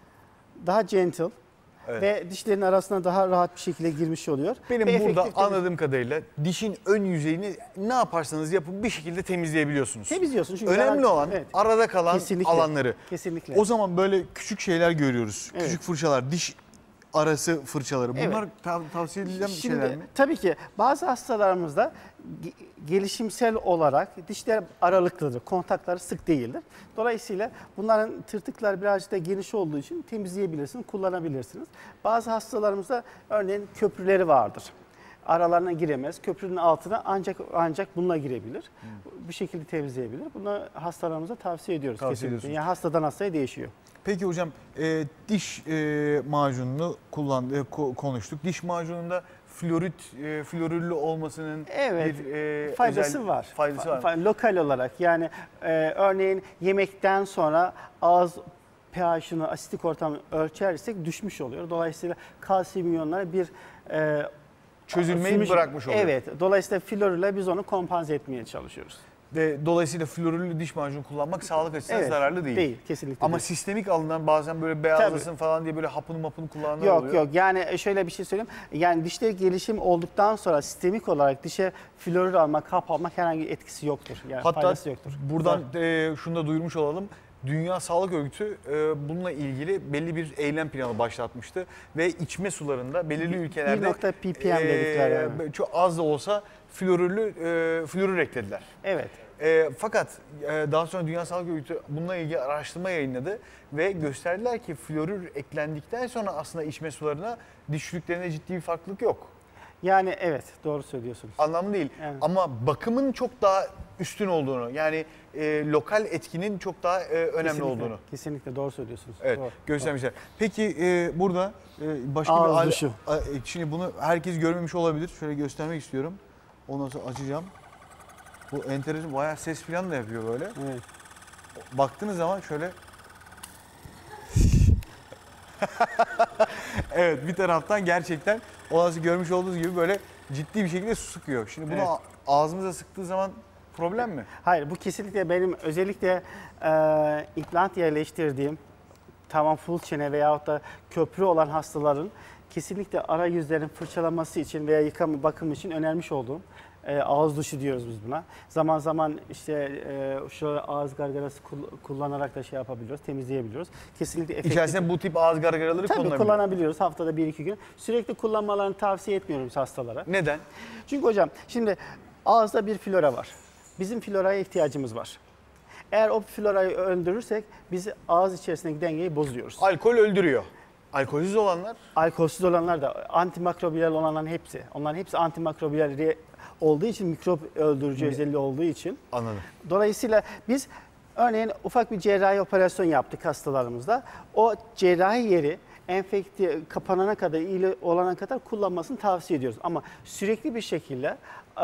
daha gentle Evet. ve dişlerin arasına daha rahat bir şekilde girmiş oluyor. Benim Ve burada efektif temiz- anladığım kadarıyla dişin ön yüzeyini ne yaparsanız yapın bir şekilde temizleyebiliyorsunuz. temizliyorsun. Çünkü Önemli daha- olan evet, arada kalan kesinlikle, alanları. Kesinlikle. O zaman böyle küçük şeyler görüyoruz. Evet. Küçük fırçalar, diş arası fırçaları. Bunlar Evet. tav- tavsiye edilen Şimdi şeyler mi? tabii ki bazı hastalarımızda ge- gelişimsel olarak dişler aralıklıdır. Kontakları sık değildir. Dolayısıyla bunların tırtıklar birazcık da geniş olduğu için temizleyebilirsiniz, kullanabilirsiniz. Bazı hastalarımızda örneğin köprüleri vardır. Aralarına giremez. Köprünün altına ancak ancak bununla girebilir. Bu şekilde temizleyebilir. Bunu hastalarımıza tavsiye ediyoruz Tavsiye kesinlikle. ediyorsunuz. Yani hastadan hastaya değişiyor. Peki hocam e, diş e, macununu kullan, e, ko- konuştuk. Diş macununda florit, e, florürlü olmasının Evet, bir e, faydası özel- var. Faydası var. Fa- Lokal olarak yani e, örneğin yemekten sonra ağız pH'ını, asitik ortamı ölçersek düşmüş oluyor. Dolayısıyla kalsiyum iyonları bir e, Çözülmeyi sürüş- bırakmış oluyor. Evet. Dolayısıyla florürle biz onu kompanze etmeye çalışıyoruz. De, dolayısıyla florürlü diş macunu kullanmak sağlık açısından Evet, zararlı değil. Değil, kesinlikle Ama değil. sistemik alınan bazen böyle beyazlasın falan diye böyle hapını mapını kullananlar Yok oluyor. yok, yani şöyle bir şey söyleyeyim. Yani dişte gelişim olduktan sonra sistemik olarak dişe florür almak, hap almak herhangi bir etkisi yoktur. Yani Hatta faydası yoktur. buradan e, şunu da duyurmuş olalım. Dünya Sağlık Örgütü e, bununla ilgili belli bir eylem planı başlatmıştı ve içme sularında belirli ülkelerde bir nokta ppm dedikleri, evet. çok az da olsa florürlü e, florür eklediler. Evet. E, fakat e, daha sonra Dünya Sağlık Örgütü bununla ilgili araştırma yayınladı ve gösterdiler ki florür eklendikten sonra aslında içme sularına diş çürüklerinde ciddi bir farklılık yok. Yani evet, doğru söylüyorsunuz. Anlamlı değil. Evet. Ama bakımın çok daha üstün olduğunu, yani e, lokal etkinin çok daha e, önemli Kesinlikle, olduğunu Kesinlikle doğru söylüyorsunuz. evet, Doğru. göstermişler. Peki e, burada e, başka Ağız bir al- duşu. a- e, şimdi bunu herkes görmemiş olabilir. Şöyle göstermek istiyorum. Ondan sonra açacağım. Bu enteresan, bayağı ses falan da yapıyor böyle. Evet. Baktığınız zaman şöyle evet, bir taraftan gerçekten olası görmüş olduğunuz gibi böyle ciddi bir şekilde su sıkıyor. Şimdi bunu Evet. a- ağzımıza sıktığı zaman problem mi? Hayır, bu kesinlikle benim özellikle e, implant yerleştirdiğim tamam full çene veyahut da köprü olan hastaların kesinlikle ara yüzlerin fırçalaması için veya yıkama bakım için önermiş olduğum e, ağız duşu diyoruz biz buna. Zaman zaman işte e, şöyle ağız gargarası kul- kullanarak da şey yapabiliyoruz, temizleyebiliyoruz. Kesinlikle efektif. İçerisinde bu tip ağız gargaraları Tabii kullanabiliyor. kullanabiliyoruz haftada bir iki gün. Sürekli kullanmalarını tavsiye etmiyorum hastalara. Neden? Çünkü hocam şimdi ağızda bir flora var. Bizim floraya ihtiyacımız var. Eğer o florayı öldürürsek biz ağız içerisindeki dengeyi bozuyoruz. Alkol öldürüyor. Alkolsüz olanlar Alkolsüz olanlar da antimikrobiyal olanların hepsi. Onların hepsi antimikrobiyal re- olduğu için, mikrop öldürücü özelliği olduğu için. anladım. Dolayısıyla biz örneğin ufak bir cerrahi operasyon yaptık hastalarımızda. O cerrahi yeri enfekte kapanana kadar, iyi olana kadar kullanmasını tavsiye ediyoruz. Ama sürekli bir şekilde e,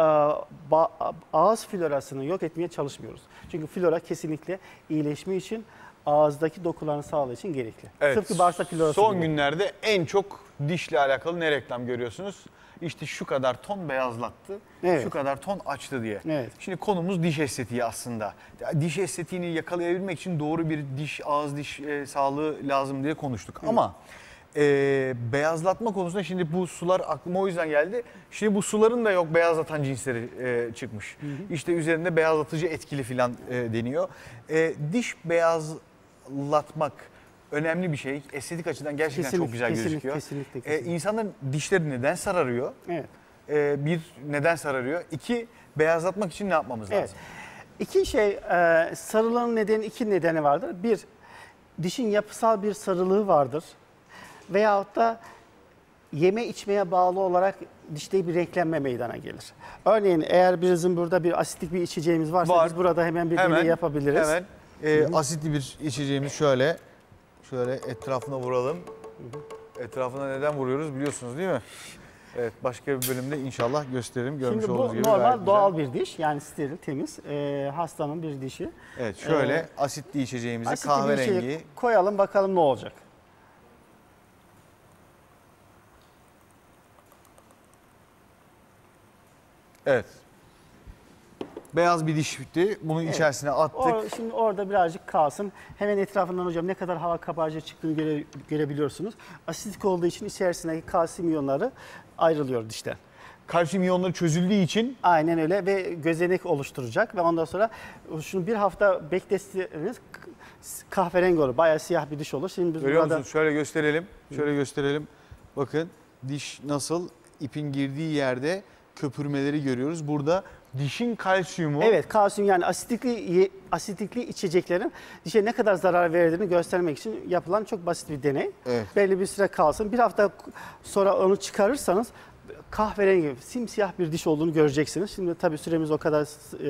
ba- ağız florasını yok etmeye çalışmıyoruz. Çünkü flora kesinlikle iyileşme için, ağızdaki dokularını sağladığı için gerekli. Evet. Tıpkı bağırsak florası Son gibi. günlerde en çok dişle alakalı ne reklam görüyorsunuz? İşte şu kadar ton beyazlattı, Evet. şu kadar ton açtı diye. Evet. Şimdi konumuz diş estetiği aslında. Diş estetiğini yakalayabilmek için doğru bir diş, ağız diş e, sağlığı lazım diye konuştuk. Ama e, beyazlatma konusunda şimdi bu sular aklıma o yüzden geldi. Şimdi bu suların da yok beyazlatan cinsleri e, çıkmış. İşte üzerinde beyazlatıcı etkili falan e, deniyor. E, diş beyazlatmak önemli bir şey. Estetik açıdan gerçekten Kesinlikle, çok güzel kesinlikle, gözüküyor. kesinlikle, E, kesinlikle. insanların dişleri neden sararıyor? Evet. E, bir, neden sararıyor? İki, beyazlatmak için ne yapmamız Evet. lazım? İki şey, e, sarılığın nedeni, iki nedeni vardır. Bir, dişin yapısal bir sarılığı vardır. Veyahut da yeme içmeye bağlı olarak dişte bir renklenme meydana gelir. Örneğin eğer bizim burada bir asitlik bir içeceğimiz varsa Var. biz burada hemen bir deney yapabiliriz. Hemen e, asitli bir içeceğimiz şöyle, şöyle etrafına vuralım. Etrafına neden vuruyoruz biliyorsunuz değil mi? Evet, başka bir bölümde inşallah gösteririm. Görmüş Şimdi olduğunuz bu gibi gayet normal güzel. doğal bir diş, yani steril, temiz. Ee, hastanın bir dişi. Evet, şöyle Ee, asitli içeceğimizi Asitli bir kahverengi. şey koyalım, bakalım ne olacak. Evet. Beyaz bir diş bitti. Bunun içerisine attık. O, şimdi orada birazcık kalsın. Hemen etrafından hocam ne kadar hava kabarcığı çıktığını göre, görebiliyorsunuz. Asitik olduğu için içerisindeki kalsiyum iyonları ayrılıyor dişten. Kalsiyum iyonları çözüldüğü için Aynen öyle ve gözenek oluşturacak ve ondan sonra şunu bir hafta bekletirseniz kahverengi olur. Bayağı siyah bir diş olur. Şimdi biz görüyor burada musunuz? Şöyle gösterelim. Şöyle gösterelim. Bakın diş nasıl ipin girdiği yerde köpürmeleri görüyoruz. Burada dişin kalsiyumu. evet, kalsiyum yani asitikli asitikli içeceklerin dişe ne kadar zarar verdiğini göstermek için yapılan çok basit bir deney. Evet. Belli bir süre kalsın. Bir hafta sonra onu çıkarırsanız kahverengi, simsiyah bir diş olduğunu göreceksiniz. Şimdi tabii süremiz o kadar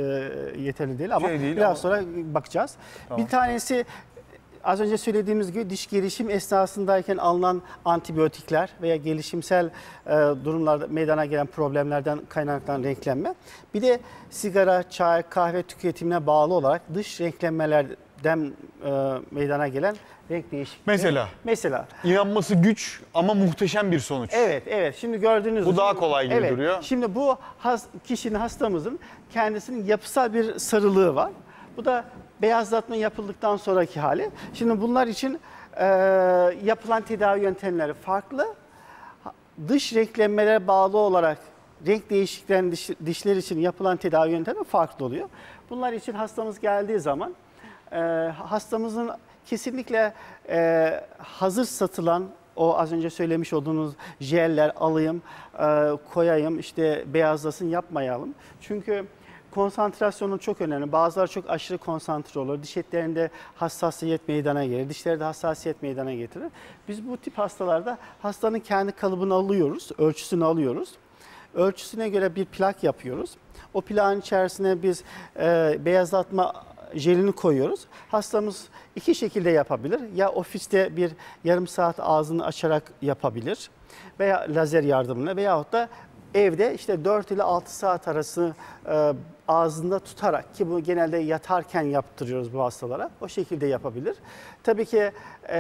e, yeterli değil ama Şey değil biraz ama- sonra bakacağız. Tamam. Bir tanesi az önce söylediğimiz gibi diş gelişim esnasındayken alınan antibiyotikler veya gelişimsel e, durumlarda meydana gelen problemlerden kaynaklanan renklenme. Bir de sigara, çay, kahve tüketimine bağlı olarak dış renklenmelerden e, meydana gelen renk değişikliği. Mesela? Mesela. İnanması güç ama muhteşem bir sonuç. Evet, evet. Şimdi gördüğünüz Bu gibi- daha kolay gibi evet. duruyor. Şimdi bu has, kişinin, hastamızın kendisinin yapısal bir sarılığı var. Bu da beyazlatma yapıldıktan sonraki hali. Şimdi bunlar için e, yapılan tedavi yöntemleri farklı. Ha- Dış renklenmelere bağlı olarak renk değişikliklerin diş, dişler için yapılan tedavi yöntemi farklı oluyor. Bunlar için hastamız geldiği zaman e, hastamızın kesinlikle e, hazır satılan o az önce söylemiş olduğunuz jeller alayım, e, koyayım, işte beyazlasın yapmayalım. Çünkü konsantrasyonu çok önemli. Bazıları çok aşırı konsantre olur. Diş etlerinde hassasiyet meydana gelir. Dişlerde hassasiyet meydana getirir. Biz bu tip hastalarda hastanın kendi kalıbını alıyoruz, ölçüsünü alıyoruz. Ölçüsüne göre bir plak yapıyoruz. O plağın içerisine biz e, beyazlatma jelini koyuyoruz. Hastamız iki şekilde yapabilir. Ya ofiste bir yarım saat ağzını açarak yapabilir veya lazer yardımıyla veyahut da evde işte dört ile altı saat arası e, ağzında tutarak, ki bu genelde yatarken yaptırıyoruz bu hastalara, o şekilde yapabilir. Tabii ki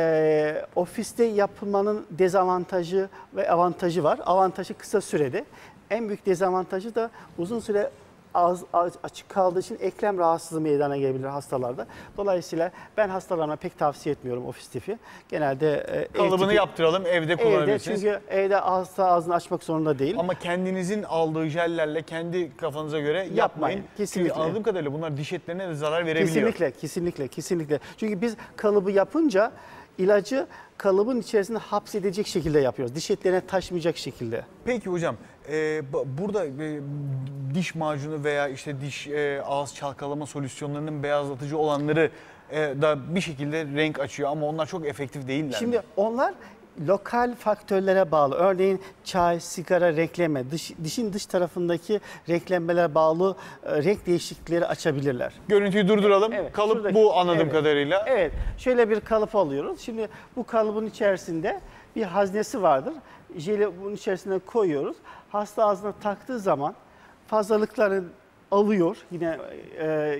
e, ofiste yapılmanın dezavantajı ve avantajı var. Avantajı kısa sürede. En büyük dezavantajı da uzun süre ağız, ağız açık kaldığı için eklem rahatsızlığı meydana gelebilir hastalarda. Dolayısıyla ben hastalarıma pek tavsiye etmiyorum ofis tipi. Genelde e, ev Kalıbını tipi- yaptıralım, evde Evde, kullanabilirsiniz. çünkü evde hasta ağzını açmak zorunda değil. Ama kendinizin aldığı jellerle kendi kafanıza göre yapmayın. Yapmayın, kesinlikle. Çünkü anladığım kadarıyla bunlar diş etlerine de zarar verebiliyor. Kesinlikle, kesinlikle, kesinlikle. Çünkü biz kalıbı yapınca ilacı kalıbın içerisinde hapsedecek şekilde yapıyoruz. Diş etlerine taşmayacak şekilde. Peki hocam, e, bu- burada e, diş macunu veya işte diş e, ağız çalkalama solüsyonlarının beyazlatıcı olanları e, da bir şekilde renk açıyor ama onlar çok efektif değiller. Şimdi mi? onlar lokal faktörlere bağlı. Örneğin çay, sigara, renkleme, dış, dişin dış tarafındaki renklenmelere bağlı e, renk değişiklikleri açabilirler. Görüntüyü durduralım. Evet, Kalıp şuradaki- bu anladığım evet. kadarıyla. Evet, şöyle bir kalıp alıyoruz. Şimdi bu kalıbın içerisinde bir haznesi vardır. Jeli bunun içerisine koyuyoruz. Hasta ağzına taktığı zaman fazlalıkları alıyor. Yine e,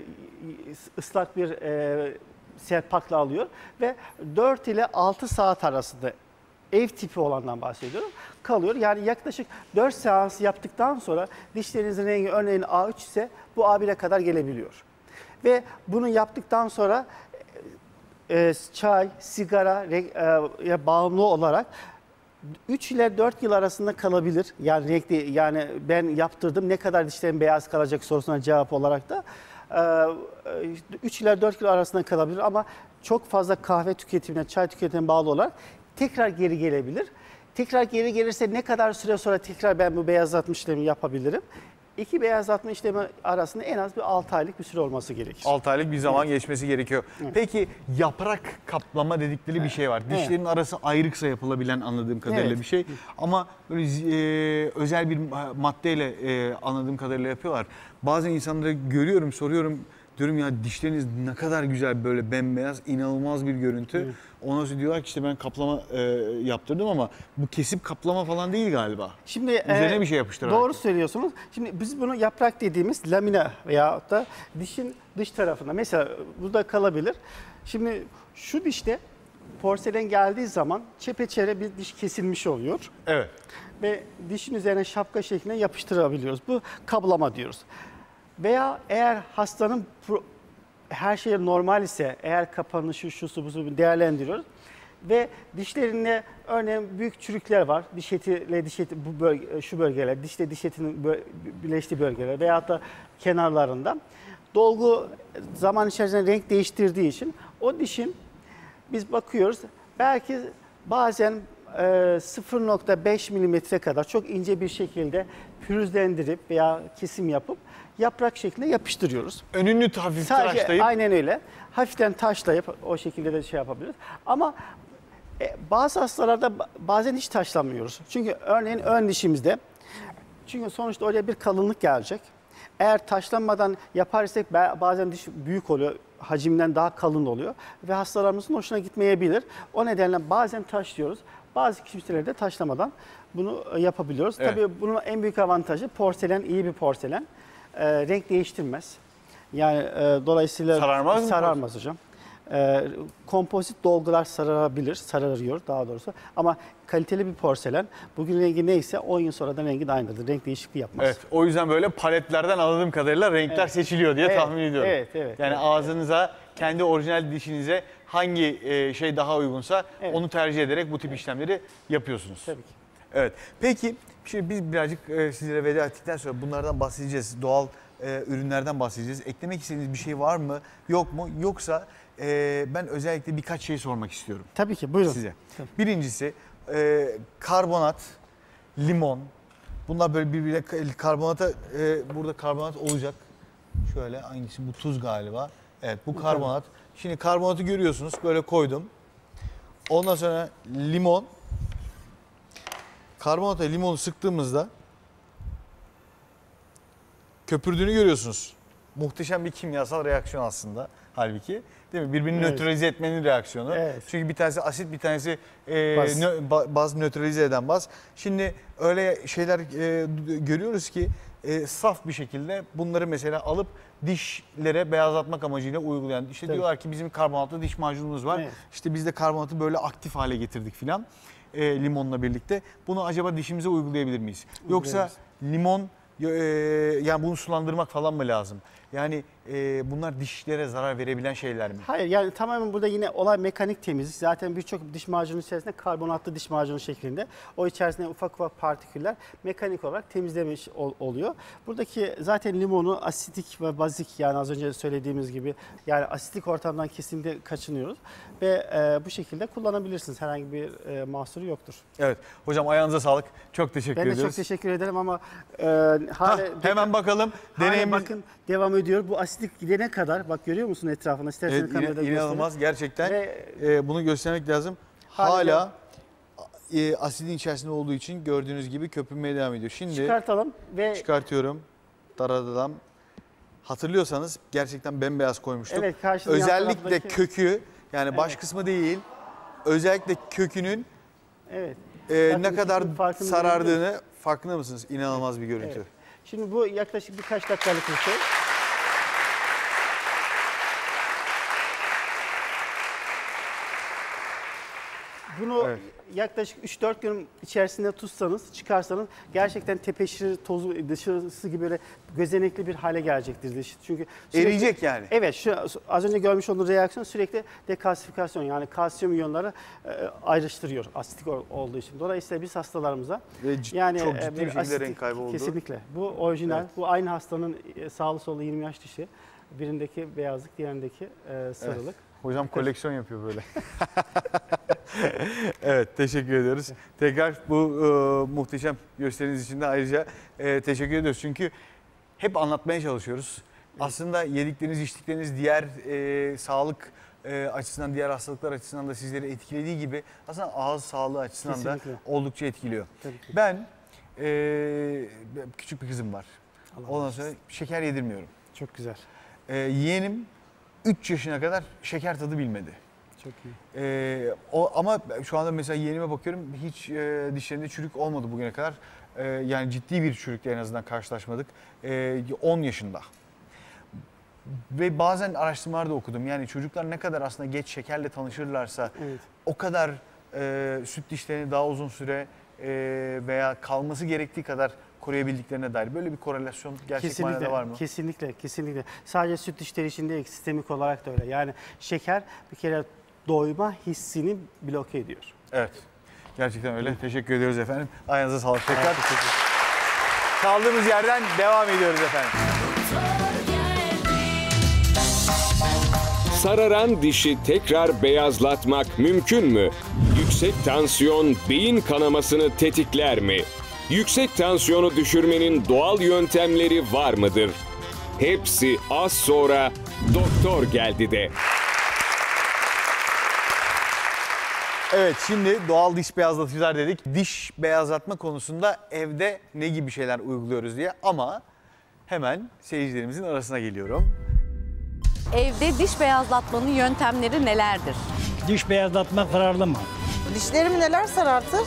ıslak bir e, serpakla alıyor ve dört ile altı saat arasında, ev tipi olandan bahsediyorum, kalıyor. Yani yaklaşık dört seans yaptıktan sonra dişlerinizin rengi örneğin A üç ise bu A bire kadar gelebiliyor. Ve bunu yaptıktan sonra e, çay, sigara e, bağımlı olarak üç ile dört yıl arasında kalabilir. Yani renkli, yani ben yaptırdım ne kadar dişlerim beyaz kalacak sorusuna cevap olarak da üç ile dört yıl arasında kalabilir ama çok fazla kahve tüketimine, çay tüketimine bağlı olarak tekrar geri gelebilir. Tekrar geri gelirse ne kadar süre sonra tekrar ben bu beyazlatma işlemi yapabilirim? İki beyazlatma işlemi arasında en az bir altı aylık bir süre olması gerekir. altı aylık bir zaman geçmesi gerekiyor. Peki yaprak kaplama dedikleri bir şey var. Dişlerin arası ayrıksa yapılabilen anladığım kadarıyla Evet. bir şey. Ama böyle e, özel bir maddeyle e, anladığım kadarıyla yapıyorlar. Bazen insanları görüyorum, soruyorum. Diyorum ya dişleriniz ne kadar güzel, böyle bembeyaz, inanılmaz bir görüntü. Evet. Ondan sonra diyorlar ki işte ben kaplama e, yaptırdım ama bu kesip kaplama falan değil galiba. Şimdi Üzerine e, bir şey yapıştırarak. Doğru söylüyorsunuz. Şimdi biz bunu yaprak dediğimiz lamina veya da dişin dış tarafında mesela burada kalabilir. Şimdi şu dişte porselen geldiği zaman çepeçevre bir diş kesilmiş oluyor Evet. ve dişin üzerine şapka şeklinde yapıştırabiliyoruz. Bu kablama diyoruz. Veya eğer hastanın pro- her şey normal ise, eğer kapanışı, şusu busu değerlendiriyoruz ve dişlerinde örneğin büyük çürükler var. Diş etiyle diş eti, bu bölge, şu bölgeler, dişle diş etinin bö- birleştiği bölgeler veyahut da kenarlarında dolgu zaman içerisinde renk değiştirdiği için o dişin biz bakıyoruz belki bazen e, sıfır nokta beş milimetre kadar çok ince bir şekilde pürüzlendirip veya kesim yapıp yaprak şeklinde yapıştırıyoruz. Önünü hafif Sadece tıraşlayıp. aynen öyle. Hafiften taşlayıp o şekilde de şey yapabiliriz. Ama e, bazı hastalarda ba- bazen hiç taşlamıyoruz. Çünkü örneğin ön dişimizde, çünkü sonuçta oraya bir kalınlık gelecek. Eğer taşlanmadan yaparsak ba- bazen diş büyük oluyor, hacimden daha kalın oluyor ve hastalarımızın hoşuna gitmeyebilir. O nedenle bazen taşlıyoruz. Bazı kimselerde taşlamadan bunu e, yapabiliyoruz. Evet. Tabii bunun en büyük avantajı porselen, iyi bir porselen. E, renk değiştirmez. Yani e, dolayısıyla Sararmaz mı sararmaz hocam. E, kompozit dolgular sararabilir, sararıyor daha doğrusu. Ama kaliteli bir porselen bugün rengi neyse on yıl sonra da rengi de aynıdır. Renk değişikliği yapmaz. Evet, o yüzden böyle paletlerden anladığım kadarıyla renkler Evet. seçiliyor diye Evet, tahmin ediyorum. evet, evet, Yani evet. ağzınıza, kendi orijinal dişinize hangi e, şey daha uygunsa Evet. onu tercih ederek bu tip işlemleri yapıyorsunuz. Tabii ki. Evet. Peki şimdi biz birazcık e, sizlere veda ettikten sonra bunlardan bahsedeceğiz. Doğal e, ürünlerden bahsedeceğiz. Eklemek istediğiniz bir şey var mı? Yok mu? Yoksa e, ben özellikle birkaç şey sormak istiyorum Tabii ki buyurun. size. Tabii. Birincisi e, karbonat, limon. Bunlar böyle birbirine karbonata, e, burada karbonat olacak. Şöyle hangisi? Bu tuz galiba. Evet, bu karbonat. Şimdi karbonatı görüyorsunuz. Böyle koydum. Ondan sonra limon. Karbonata limonu sıktığımızda köpürdüğünü görüyorsunuz. Muhteşem bir kimyasal reaksiyon aslında halbuki. Değil mi? Birbirini Evet. nötralize etmenin reaksiyonu. Evet. Çünkü bir tanesi asit, bir tanesi e, Baz. nö- ba- baz nötralize eden baz. Şimdi öyle şeyler e, görüyoruz ki e, saf bir şekilde bunları mesela alıp dişlere beyazlatmak amacıyla uygulayan. İşte Tabii. diyorlar ki bizim karbonatlı diş macunumuz var. Evet. İşte biz de karbonatı böyle aktif hale getirdik filan. E, limonla birlikte. Bunu acaba dişimize uygulayabilir miyiz? Yoksa limon e, yani bunu sulandırmak falan mı lazım? Yani e, bunlar dişlere zarar verebilen şeyler mi? Hayır, yani tamamen burada yine olay mekanik temizlik. Zaten birçok diş macunu içerisinde karbonatlı diş macunu şeklinde. O içerisinde ufak ufak partiküller mekanik olarak temizlemiş ol- oluyor. Buradaki zaten limonu asitik ve bazik, yani az önce söylediğimiz gibi, yani asitik ortamdan kesinlikle kaçınıyoruz. Ve e, bu şekilde kullanabilirsiniz. Herhangi bir e, mahsuru yoktur. Evet. Hocam ayağınıza sağlık. Çok teşekkür Ben de ediyoruz. çok teşekkür ederim ama e, Hah, hala, hemen bakalım. hala Deneyimiz bakın devam ediyor. Bu asitlik gidene kadar, bak görüyor musun etrafında? İsterseniz evet, kamerada yine- inanılmaz gerçekten. Ve- E, bunu göstermek lazım. Hala- Hala e, asidin içerisinde olduğu için gördüğünüz gibi köpürmeye devam ediyor. Şimdi Çıkartalım ve çıkartıyorum. Daradadam. Hatırlıyorsanız gerçekten bembeyaz koymuştuk. evet, karşıda yan Özellikle taraftaki- kökü, yani baş Evet. kısmı değil, özellikle kökünün evet. e, Bakın ne kadar ikisinin farkını sarardığını farkında mısınız? İnanılmaz bir görüntü. Evet. Şimdi bu yaklaşık birkaç dakikalık bir şey. Bunu Evet. yaklaşık üç dört gün içerisinde tutsanız, çıkarsanız gerçekten tepeşir tozu dışarısı gibi böyle gözenekli bir hale gelecektir diş. Çünkü sürekli- Eriyecek yani. Evet, şu az önce görmüş olduğunuz reaksiyon sürekli dekalsifikasyon, yani kalsiyum iyonları e, ayrıştırıyor asitik ol- olduğu için. Dolayısıyla biz hastalarımıza Ve c- yani çok e, ciddi bir bir şekilde asitik- renk kaybı oldu. Kesinlikle. Bu orijinal. Evet. Bu aynı hastanın e, sağlı sollu yirmi yaş dişi. Birindeki beyazlık, diğerindeki e, sarılık. Hocam koleksiyon yapıyor böyle. Evet, teşekkür ediyoruz. Tekrar bu e, muhteşem gösteriniz için de ayrıca e, teşekkür ediyoruz. Çünkü hep anlatmaya çalışıyoruz. Aslında yedikleriniz, içtikleriniz diğer e, sağlık e, açısından, diğer hastalıklar açısından da sizleri etkilediği gibi aslında ağız sağlığı açısından Kesinlikle. da oldukça etkiliyor. Tabii ki. Ben e, küçük bir kızım var. Allah Ondan razı sonra şeker yedirmiyorum. Çok güzel. Ee, yeğenim üç yaşına kadar şeker tadı bilmedi. Çok iyi. Ee, o, ama şu anda mesela yeğenime bakıyorum hiç e, dişlerinde çürük olmadı bugüne kadar. Ee, yani ciddi bir çürükle en azından karşılaşmadık. Ee, on yaşında. Ve bazen araştırmalarda okudum. Yani çocuklar ne kadar aslında geç şekerle tanışırlarsa Evet. o kadar e, süt dişlerini daha uzun süre e, veya kalması gerektiği kadar koruyabildiklerine dair böyle bir korelasyon gerçek manada var mı? Kesinlikle, kesinlikle. Sadece süt dişleri için değil, sistemik olarak da öyle. Yani şeker bir kere doyma hissini bloke ediyor. Evet. Gerçekten öyle. Teşekkür ediyoruz efendim. Ayağınıza sağlık tekrar. Evet, teşekkür ederim. Kaldığımız yerden devam ediyoruz efendim. Sararan dişi tekrar beyazlatmak mümkün mü? Yüksek tansiyon beyin kanamasını tetikler mi? Yüksek tansiyonu düşürmenin doğal yöntemleri var mıdır? Hepsi az sonra Doktor Geldi de. Evet, şimdi doğal diş beyazlatıcılar dedik. Diş beyazlatma konusunda evde ne gibi şeyler uyguluyoruz diye, ama hemen seyircilerimizin arasına geliyorum. Evde diş beyazlatmanın yöntemleri nelerdir? Diş beyazlatmak zararlı mı? Dişlerimi neler sarartır?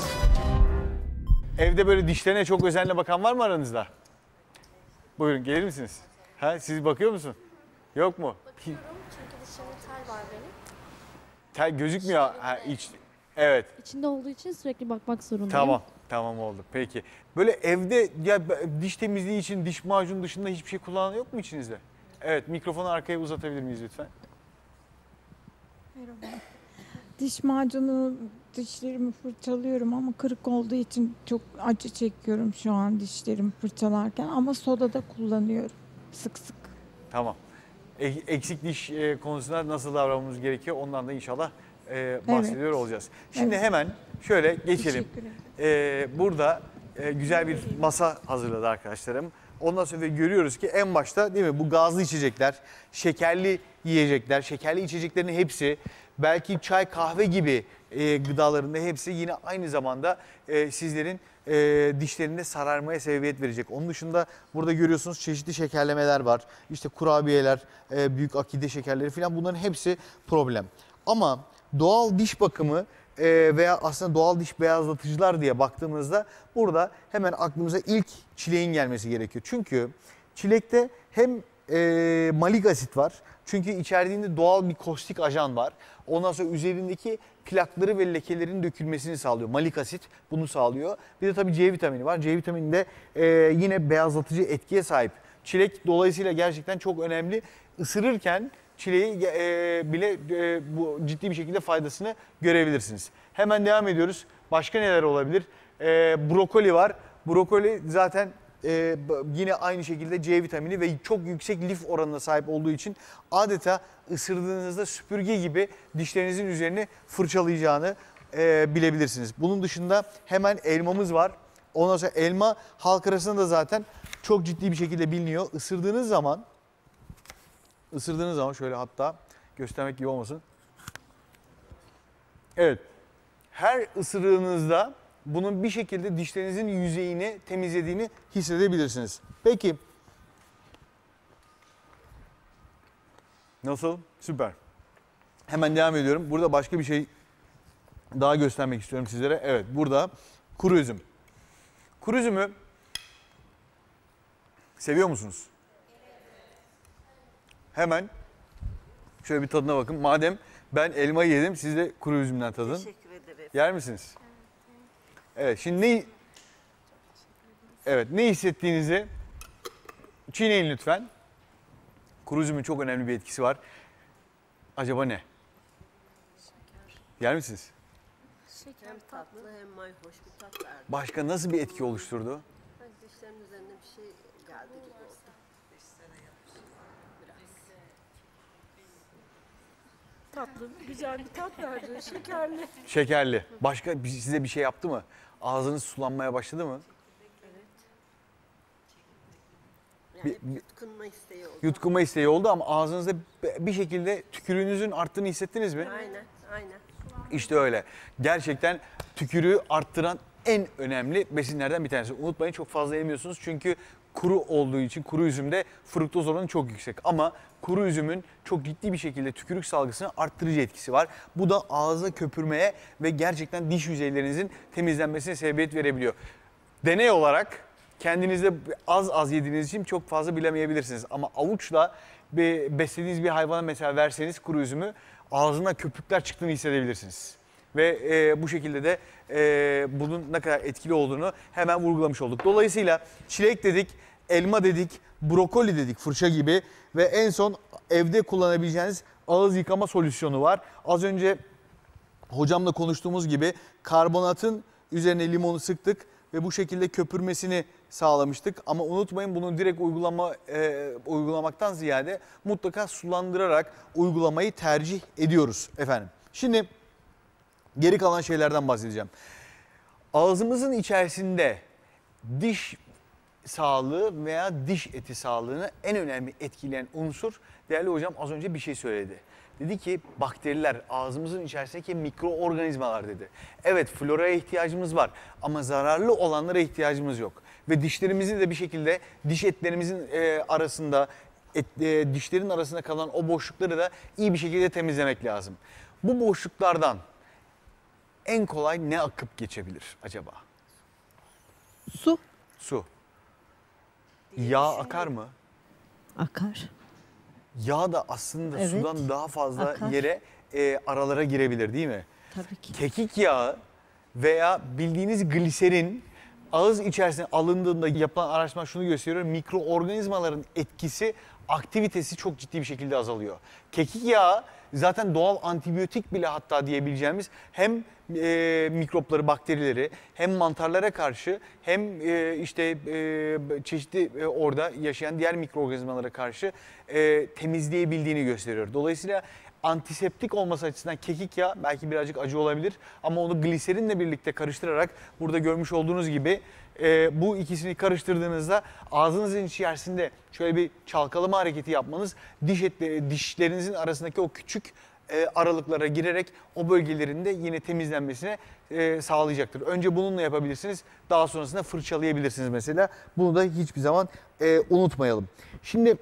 Evde böyle dişlerine çok özenle bakan var mı aranızda? Buyurun, gelir misiniz? Ha, siz bakıyor musun? Yok mu? Bakıyorum çünkü dişimde tel var benim. Tel gözükmüyor. Ha, iç, evet. İçinde olduğu için sürekli bakmak zorundayım. Tamam. Tamam oldu. Peki. Böyle evde ya diş temizliği için diş macunu dışında hiçbir şey kullanan yok mu içinizde? Evet, mikrofonu arkaya uzatabilir miyiz lütfen? Merhaba. Diş macunu dişlerimi fırçalıyorum ama kırık olduğu için çok acı çekiyorum şu an dişlerimi fırçalarken, ama soda da kullanıyorum sık sık. Tamam. E- eksik diş e, konusunda nasıl davranmamız gerekiyor ondan da inşallah e, bahsediyor Evet. olacağız. Şimdi Evet. hemen şöyle geçelim. Teşekkür ederim. E, burada e, güzel bir masa hazırladı arkadaşlarım. Ondan sonra görüyoruz ki en başta değil mi bu gazlı içecekler, şekerli yiyecekler, şekerli içeceklerin hepsi, belki çay kahve gibi e, gıdaların da hepsi yine aynı zamanda e, sizlerin e, dişlerinde sararmaya sebebiyet verecek. Onun dışında burada görüyorsunuz çeşitli şekerlemeler var. İşte kurabiyeler, e, büyük akide şekerleri falan, bunların hepsi problem. Ama doğal diş bakımı e, veya aslında doğal diş beyazlatıcılar diye baktığımızda burada hemen aklımıza ilk çileğin gelmesi gerekiyor. Çünkü çilekte hem e, malik asit var. Çünkü içerdiğinde doğal bir kostik ajan var. Ondan sonra üzerindeki plakları ve lekelerin dökülmesini sağlıyor. Malik asit bunu sağlıyor. Bir de tabii C vitamini var. C vitamini de e, yine beyazlatıcı etkiye sahip. Çilek dolayısıyla gerçekten çok önemli. Isırırken çileği e, bile e, bu ciddi bir şekilde faydasını görebilirsiniz. Hemen devam ediyoruz. Başka neler olabilir? E, brokoli var. Brokoli zaten e, yine aynı şekilde C vitamini ve çok yüksek lif oranına sahip olduğu için adeta ısırdığınızda süpürge gibi dişlerinizin üzerini fırçalayacağını e, bilebilirsiniz. Bunun dışında hemen elmamız var. Ondan sonra elma halk arasında da zaten çok ciddi bir şekilde biliniyor. Isırdığınız zaman Isırdığınız zaman şöyle, hatta göstermek gibi olmasın. Evet. Her ısırığınızda bunun bir şekilde dişlerinizin yüzeyini temizlediğini hissedebilirsiniz. Peki. Nasıl? Süper. Hemen devam ediyorum. Burada başka bir şey daha göstermek istiyorum sizlere. Evet, burada kuru üzüm. Kuru üzümü seviyor musunuz? Hemen şöyle bir tadına bakın. Madem ben elmayı yedim, siz de kuru üzümden tadın. Teşekkür ederim. Yer misiniz? Evet, şimdi ne Evet, ne hissettiğinizi çiğneyin lütfen. Kuru üzümün çok önemli bir etkisi var. Acaba ne? Şeker. Yer misiniz? Şeker Hem tatlı hem mayhoş bir tat verdi. Başka nasıl bir etki oluşturdu? Hani dişlerin üzerine bir şey geldi gibi oldu. Tatlı, güzel bir tat verdi. Şekerli. Şekerli. Başka bir- size bir şey yaptı mı? Ağzınız sulanmaya başladı mı? Yani Bir- yutkunma isteği oldu. Yutkunma isteği oldu ama ağzınızda bir şekilde tükürüğünüzün arttığını hissettiniz mi? Aynen, aynen. İşte öyle. Gerçekten tükürüğü arttıran en önemli besinlerden bir tanesi. Unutmayın, çok fazla yemiyorsunuz çünkü kuru olduğu için kuru üzümde fruktoz oranı çok yüksek. Ama kuru üzümün çok ciddi bir şekilde tükürük salgısını arttırıcı etkisi var. Bu da ağza köpürmeye ve gerçekten diş yüzeylerinizin temizlenmesine sebebiyet verebiliyor. Deney olarak kendinizde az az yediğiniz için çok fazla bilemeyebilirsiniz. Ama avuçla bir, beslediğiniz bir hayvana mesela verseniz kuru üzümü, ağzına köpükler çıktığını hissedebilirsiniz. Ve e, bu şekilde de e, bunun ne kadar etkili olduğunu hemen vurgulamış olduk. Dolayısıyla çilek dedik, elma dedik, brokoli dedik fırça gibi ve en son evde kullanabileceğiniz ağız yıkama solüsyonu var. Az önce hocamla konuştuğumuz gibi karbonatın üzerine limonu sıktık ve bu şekilde köpürmesini sağlamıştık. Ama unutmayın, bunu direkt uygulama e, uygulamaktan ziyade mutlaka sulandırarak uygulamayı tercih ediyoruz efendim. Şimdi geri kalan şeylerden bahsedeceğim. Ağzımızın içerisinde diş sağlığı veya diş eti sağlığını en önemli etkileyen unsur, değerli hocam az önce bir şey söyledi. Dedi ki bakteriler, ağzımızın içerisindeki mikroorganizmalar dedi. Evet, floraya ihtiyacımız var ama zararlı olanlara ihtiyacımız yok. Ve dişlerimizi de bir şekilde diş etlerimizin e, arasında, et, e, dişlerin arasında kalan o boşlukları da iyi bir şekilde temizlemek lazım. Bu boşluklardan en kolay ne akıp geçebilir acaba? Su. Su. Yağ akar mı? Akar. Yağ da aslında Evet, sudan daha fazla akar. yere e, aralara girebilir değil mi? Tabii ki. Kekik yağı veya bildiğiniz gliserin ağız içerisine alındığında yapılan araştırma şunu gösteriyor. Mikroorganizmaların etkisi, aktivitesi çok ciddi bir şekilde azalıyor. Kekik yağı zaten doğal antibiyotik bile hatta diyebileceğimiz hem e, mikropları, bakterileri hem mantarlara karşı hem e, işte e, çeşitli e, orada yaşayan diğer mikroorganizmalara karşı e, temizleyebildiğini gösteriyor. Dolayısıyla antiseptik olması açısından kekik yağı belki birazcık acı olabilir ama onu gliserinle birlikte karıştırarak burada görmüş olduğunuz gibi e, bu ikisini karıştırdığınızda ağzınızın içerisinde şöyle bir çalkalama hareketi yapmanız diş etleri, dişlerinizin arasındaki o küçük e, aralıklara girerek o bölgelerin de yine temizlenmesine e, sağlayacaktır. Önce bununla yapabilirsiniz, daha sonrasında fırçalayabilirsiniz mesela. Bunu da hiçbir zaman e, unutmayalım. Şimdi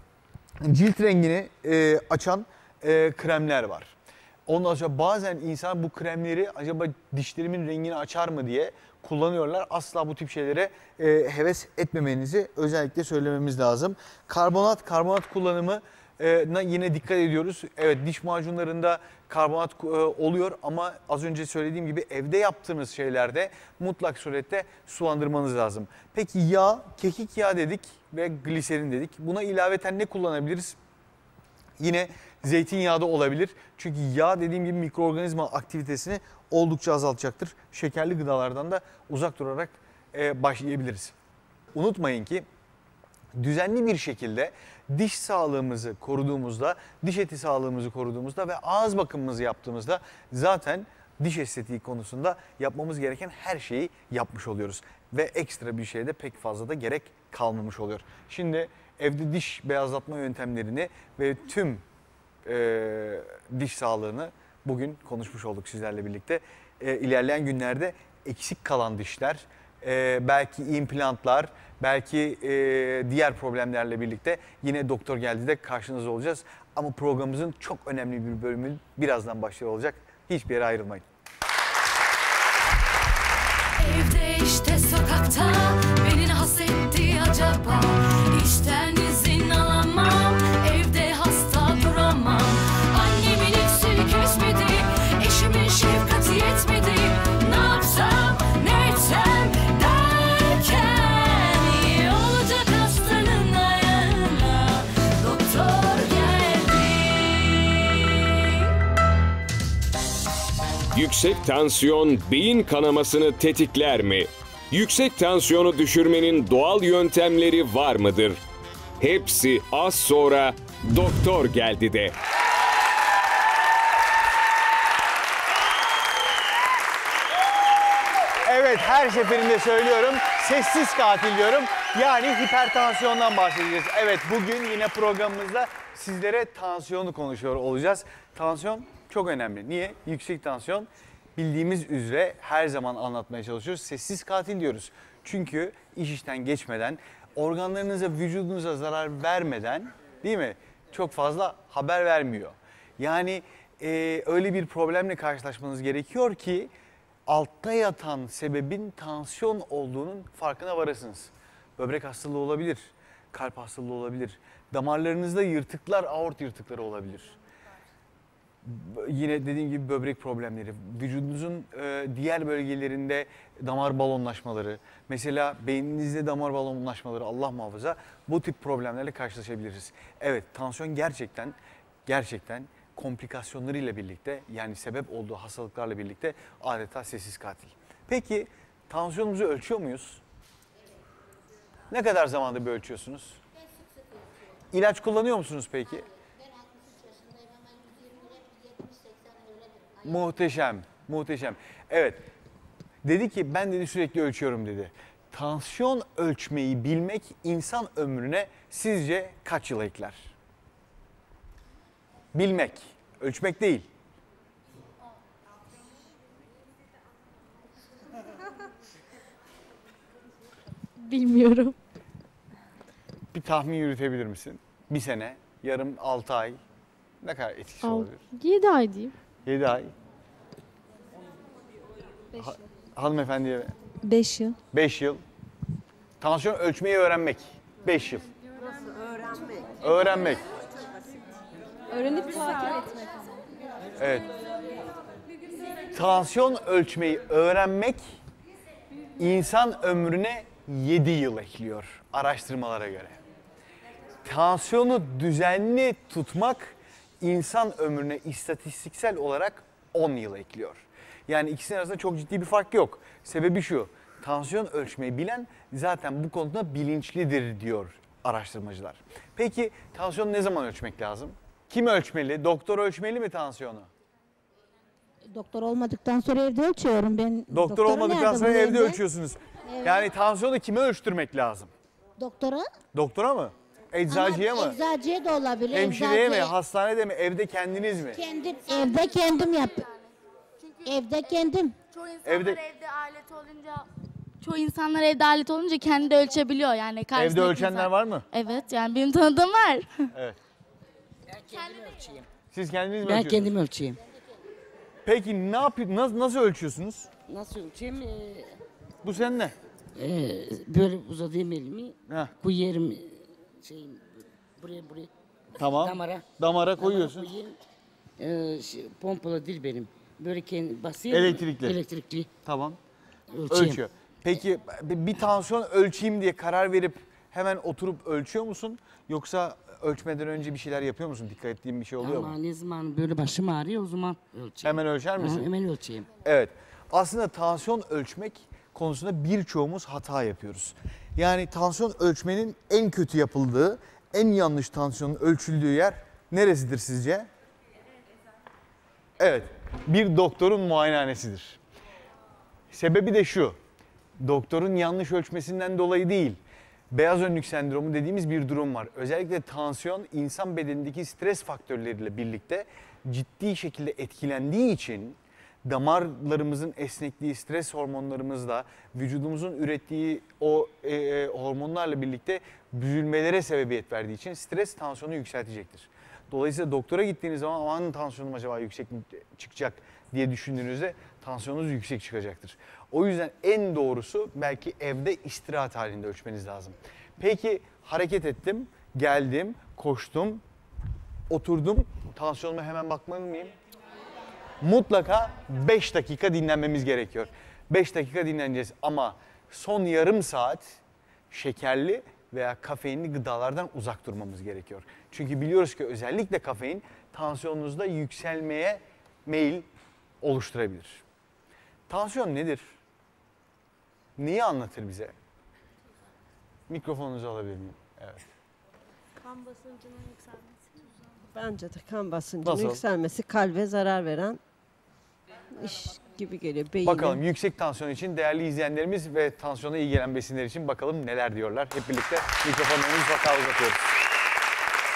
cilt rengini e, açan e, kremler var. Ondan sonra bazen insan bu kremleri acaba dişlerimin rengini açar mı diye kullanıyorlar. Asla bu tip şeylere e, heves etmemenizi özellikle söylememiz lazım. Karbonat, karbonat kullanımı e, yine dikkat ediyoruz. Evet, diş macunlarında karbonat e, oluyor ama az önce söylediğim gibi evde yaptığınız şeylerde mutlak surette sulandırmanız lazım. Peki yağ, kekik yağı dedik ve gliserin dedik. Buna ilaveten ne kullanabiliriz? Yine zeytinyağı da olabilir. Çünkü yağ dediğim gibi mikroorganizma aktivitesini oldukça azaltacaktır. Şekerli gıdalardan da uzak durarak e, başlayabiliriz. Unutmayın ki düzenli bir şekilde diş sağlığımızı koruduğumuzda, diş eti sağlığımızı koruduğumuzda ve ağız bakımımızı yaptığımızda zaten diş estetiği konusunda yapmamız gereken her şeyi yapmış oluyoruz. Ve ekstra bir şeye de pek fazla da gerek kalmamış oluyor. Şimdi evde diş beyazlatma yöntemlerini ve tüm e, diş sağlığını bugün konuşmuş olduk sizlerle birlikte. E, ilerleyen günlerde eksik kalan dişler, e, belki implantlar, belki e, diğer problemlerle birlikte yine Doktor Geldi'de karşınızda olacağız. Ama programımızın çok önemli bir bölümü birazdan başlıyor olacak. Hiçbir yere ayrılmayın. Evde işte sokakta beni hassetti acaba. İşten izin alamam, evde hasta duramam. Annemin iksiri kesmedi, eşimin şefkati yetmedi. Ne yapsam, ne etsem derken iyi olacak hastanın ayağına doktor geldi. Yüksek tansiyon beyin kanamasını tetikler mi? Yüksek tansiyonu düşürmenin doğal yöntemleri var mıdır? Hepsi az sonra Doktor Geldi'de. Evet, her seferinde söylüyorum, sessiz katil diyorum. Yani hipertansiyondan bahsedeceğiz. Evet, bugün yine programımızda sizlere tansiyonu konuşuyor olacağız. Tansiyon çok önemli. Niye? Yüksek tansiyon bildiğimiz üzere her zaman anlatmaya çalışıyoruz. Sessiz katil diyoruz. Çünkü iş işten geçmeden, organlarınıza, vücudunuza zarar vermeden, değil mi? Çok fazla haber vermiyor. Yani e, öyle bir problemle karşılaşmanız gerekiyor ki altta yatan sebebin tansiyon olduğunun farkına varasınız. Böbrek hastalığı olabilir, kalp hastalığı olabilir, damarlarınızda yırtıklar, aort yırtıkları olabilir. Yine dediğim gibi böbrek problemleri, vücudunuzun e, diğer bölgelerinde damar balonlaşmaları, mesela beyninizde damar balonlaşmaları, Allah muhafaza, bu tip problemlerle karşılaşabiliriz. Evet, tansiyon gerçekten gerçekten komplikasyonlarıyla birlikte, yani sebep olduğu hastalıklarla birlikte adeta sessiz katil. Peki tansiyonumuzu ölçüyor muyuz? Ne kadar zamanda bir ölçüyorsunuz? İlaç kullanıyor musunuz peki? Muhteşem, muhteşem. Evet, dedi ki ben dedi sürekli ölçüyorum dedi. Tansiyon ölçmeyi bilmek insan ömrüne sizce kaç yıl ekler? Bilmek, ölçmek değil. Bilmiyorum. Bir tahmin yürütebilir misin? Bir sene, yarım, altı ay. Ne kadar etkisi olabilir? yedi ay diyeyim. Yedi ay. Ha, hanımefendiye beş yıl. Beş yıl. Tansiyon ölçmeyi öğrenmek. Beş yıl. Nasıl öğrenmek? Öğrenmek. Öğrenip takip etmek. Evet. Tansiyon ölçmeyi öğrenmek insan ömrüne yedi yıl ekliyor araştırmalara göre. Tansiyonu düzenli tutmak insan ömrüne istatistiksel olarak on yıl ekliyor. Yani ikisinin arasında çok ciddi bir fark yok. Sebebi şu, tansiyon ölçmeyi bilen zaten bu konuda bilinçlidir diyor araştırmacılar. Peki tansiyonu ne zaman ölçmek lazım? Kim ölçmeli? Doktor ölçmeli mi tansiyonu? Doktor olmadıktan sonra evde ölçüyorum ben. Doktor olmadıktan sonra evde ölçüyorsunuz. Evet. Yani tansiyonu kime ölçtürmek lazım? Doktora. Doktora mı? Eczacıya Ama mı? Eczacıya da olabilir. Hemşireye mi? Eczacıya- Hastanede mi? Evde kendiniz mi? Kendim, evde kendim yap. Evde kendim. Çoğu insanlar Evde- evde, alet olunca çoğu insanlar evde alet olunca kendi de ölçebiliyor yani. Evde karşısındaki ölçenler insan. var mı? Evet yani benim tanıdığım var. Evet. Kendim ölçeyim. Siz kendiniz mi Ben ölçüyorsunuz? kendim ölçeyim. Peki ne yapıyor? Nasıl, nasıl ölçüyorsunuz? Nasıl ölçeyim? Ee, Bu senin ne? ee, böyle uzadığım elimi Heh. koyarım şeyin buraya buraya. Tamam. Damara. Damara koyuyorsun. Damara koyayım. Ee, şey, pompalı değil benim. Böyle kendi basayım. Elektrikli. Elektrikli. Tamam. Ölçeyim. Ölçüyor. Peki bir tansiyon ölçeyim diye karar verip hemen oturup ölçüyor musun? Yoksa ölçmeden önce bir şeyler yapıyor musun? Dikkat ettiğin bir şey oluyor Ama mu? ne zaman böyle başım ağrıyor o zaman ölçeyim. Hemen ölçer misin? Ha, hemen ölçeyim. Evet. Aslında tansiyon ölçmek konusunda birçoğumuz hata yapıyoruz. Yani tansiyon ölçmenin en kötü yapıldığı, en yanlış tansiyonun ölçüldüğü yer neresidir sizce? Evet. Bir doktorun muayenehanesidir. Sebebi de şu. Doktorun yanlış ölçmesinden dolayı değil. Beyaz önlük sendromu dediğimiz bir durum var. Özellikle tansiyon insan bedenindeki stres faktörleriyle birlikte ciddi şekilde etkilendiği için damarlarımızın esnekliği, stres hormonlarımızla, vücudumuzun ürettiği o e, e, hormonlarla birlikte büzülmelere sebebiyet verdiği için stres tansiyonu yükseltecektir. Dolayısıyla doktora gittiğiniz zaman aman tansiyonum acaba yüksek mi çıkacak diye düşündüğünüzde tansiyonunuz yüksek çıkacaktır. O yüzden en doğrusu belki evde istirahat halinde ölçmeniz lazım. Peki hareket ettim, geldim, koştum, oturdum, tansiyonuma hemen bakmalı mıyım? Mutlaka beş dakika dinlenmemiz gerekiyor. beş dakika dinleneceğiz ama son yarım saat şekerli veya kafeinli gıdalardan uzak durmamız gerekiyor. Çünkü biliyoruz ki özellikle kafein tansiyonunuzda yükselmeye meyil oluşturabilir. Tansiyon nedir? Neyi anlatır bize? Mikrofonunuzu alabilir miyim? Evet. Kan basıncının yükselmesi. Bence de kan basıncının Nasıl? yükselmesi kalbe zarar veren iş gibi geliyor. Beyine. Bakalım yüksek tansiyon için değerli izleyenlerimiz ve tansiyona iyi gelen besinler için bakalım neler diyorlar. Hep birlikte mikrofonlarımızı vaka uzatıyoruz.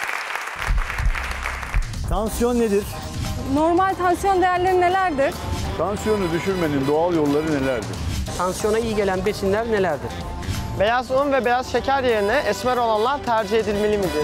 Tansiyon nedir? Normal tansiyon değerleri nelerdir? Tansiyonu düşürmenin doğal yolları nelerdir? Tansiyona iyi gelen besinler nelerdir? Beyaz un ve beyaz şeker yerine esmer olanlar tercih edilmeli midir?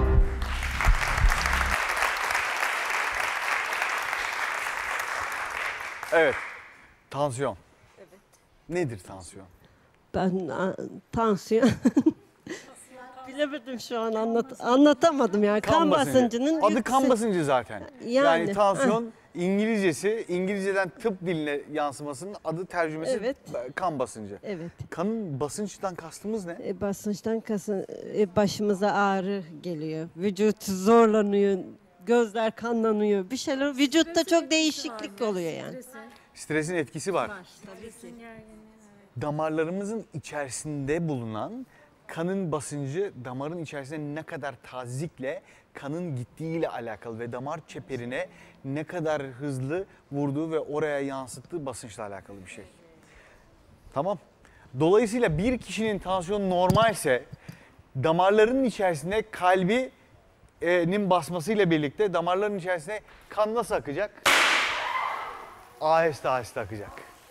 Evet. Tansiyon. Evet. Nedir tansiyon? Ben a, tansiyon bilemedim şu an anlat anlatamadım yani kan, kan basıncının adı yüksek... kan basıncı zaten. Yani, yani tansiyon İngilizcesi İngilizceden tıp diline yansımasının adı tercümesi evet. kan basıncı. Evet. Kanın basınçtan kastımız ne? E, basınçtan kasın e, başımıza ağrı geliyor. Vücut zorlanıyor. Gözler kanlanıyor. Bir şeyler vücutta çok değişiklik oluyor yani. Stresin etkisi var. Var tabii ki. Damarlarımızın içerisinde bulunan kanın basıncı damarın içerisinde ne kadar tazikle kanın gittiğiyle alakalı ve damar çeperine ne kadar hızlı vurduğu ve oraya yansıttığı basınçla alakalı bir şey. Tamam. Dolayısıyla bir kişinin tansiyonu normalse damarların içerisine kalbinin basmasıyla birlikte damarların içerisine kan nasıl akacak? Aheste aheste akacak.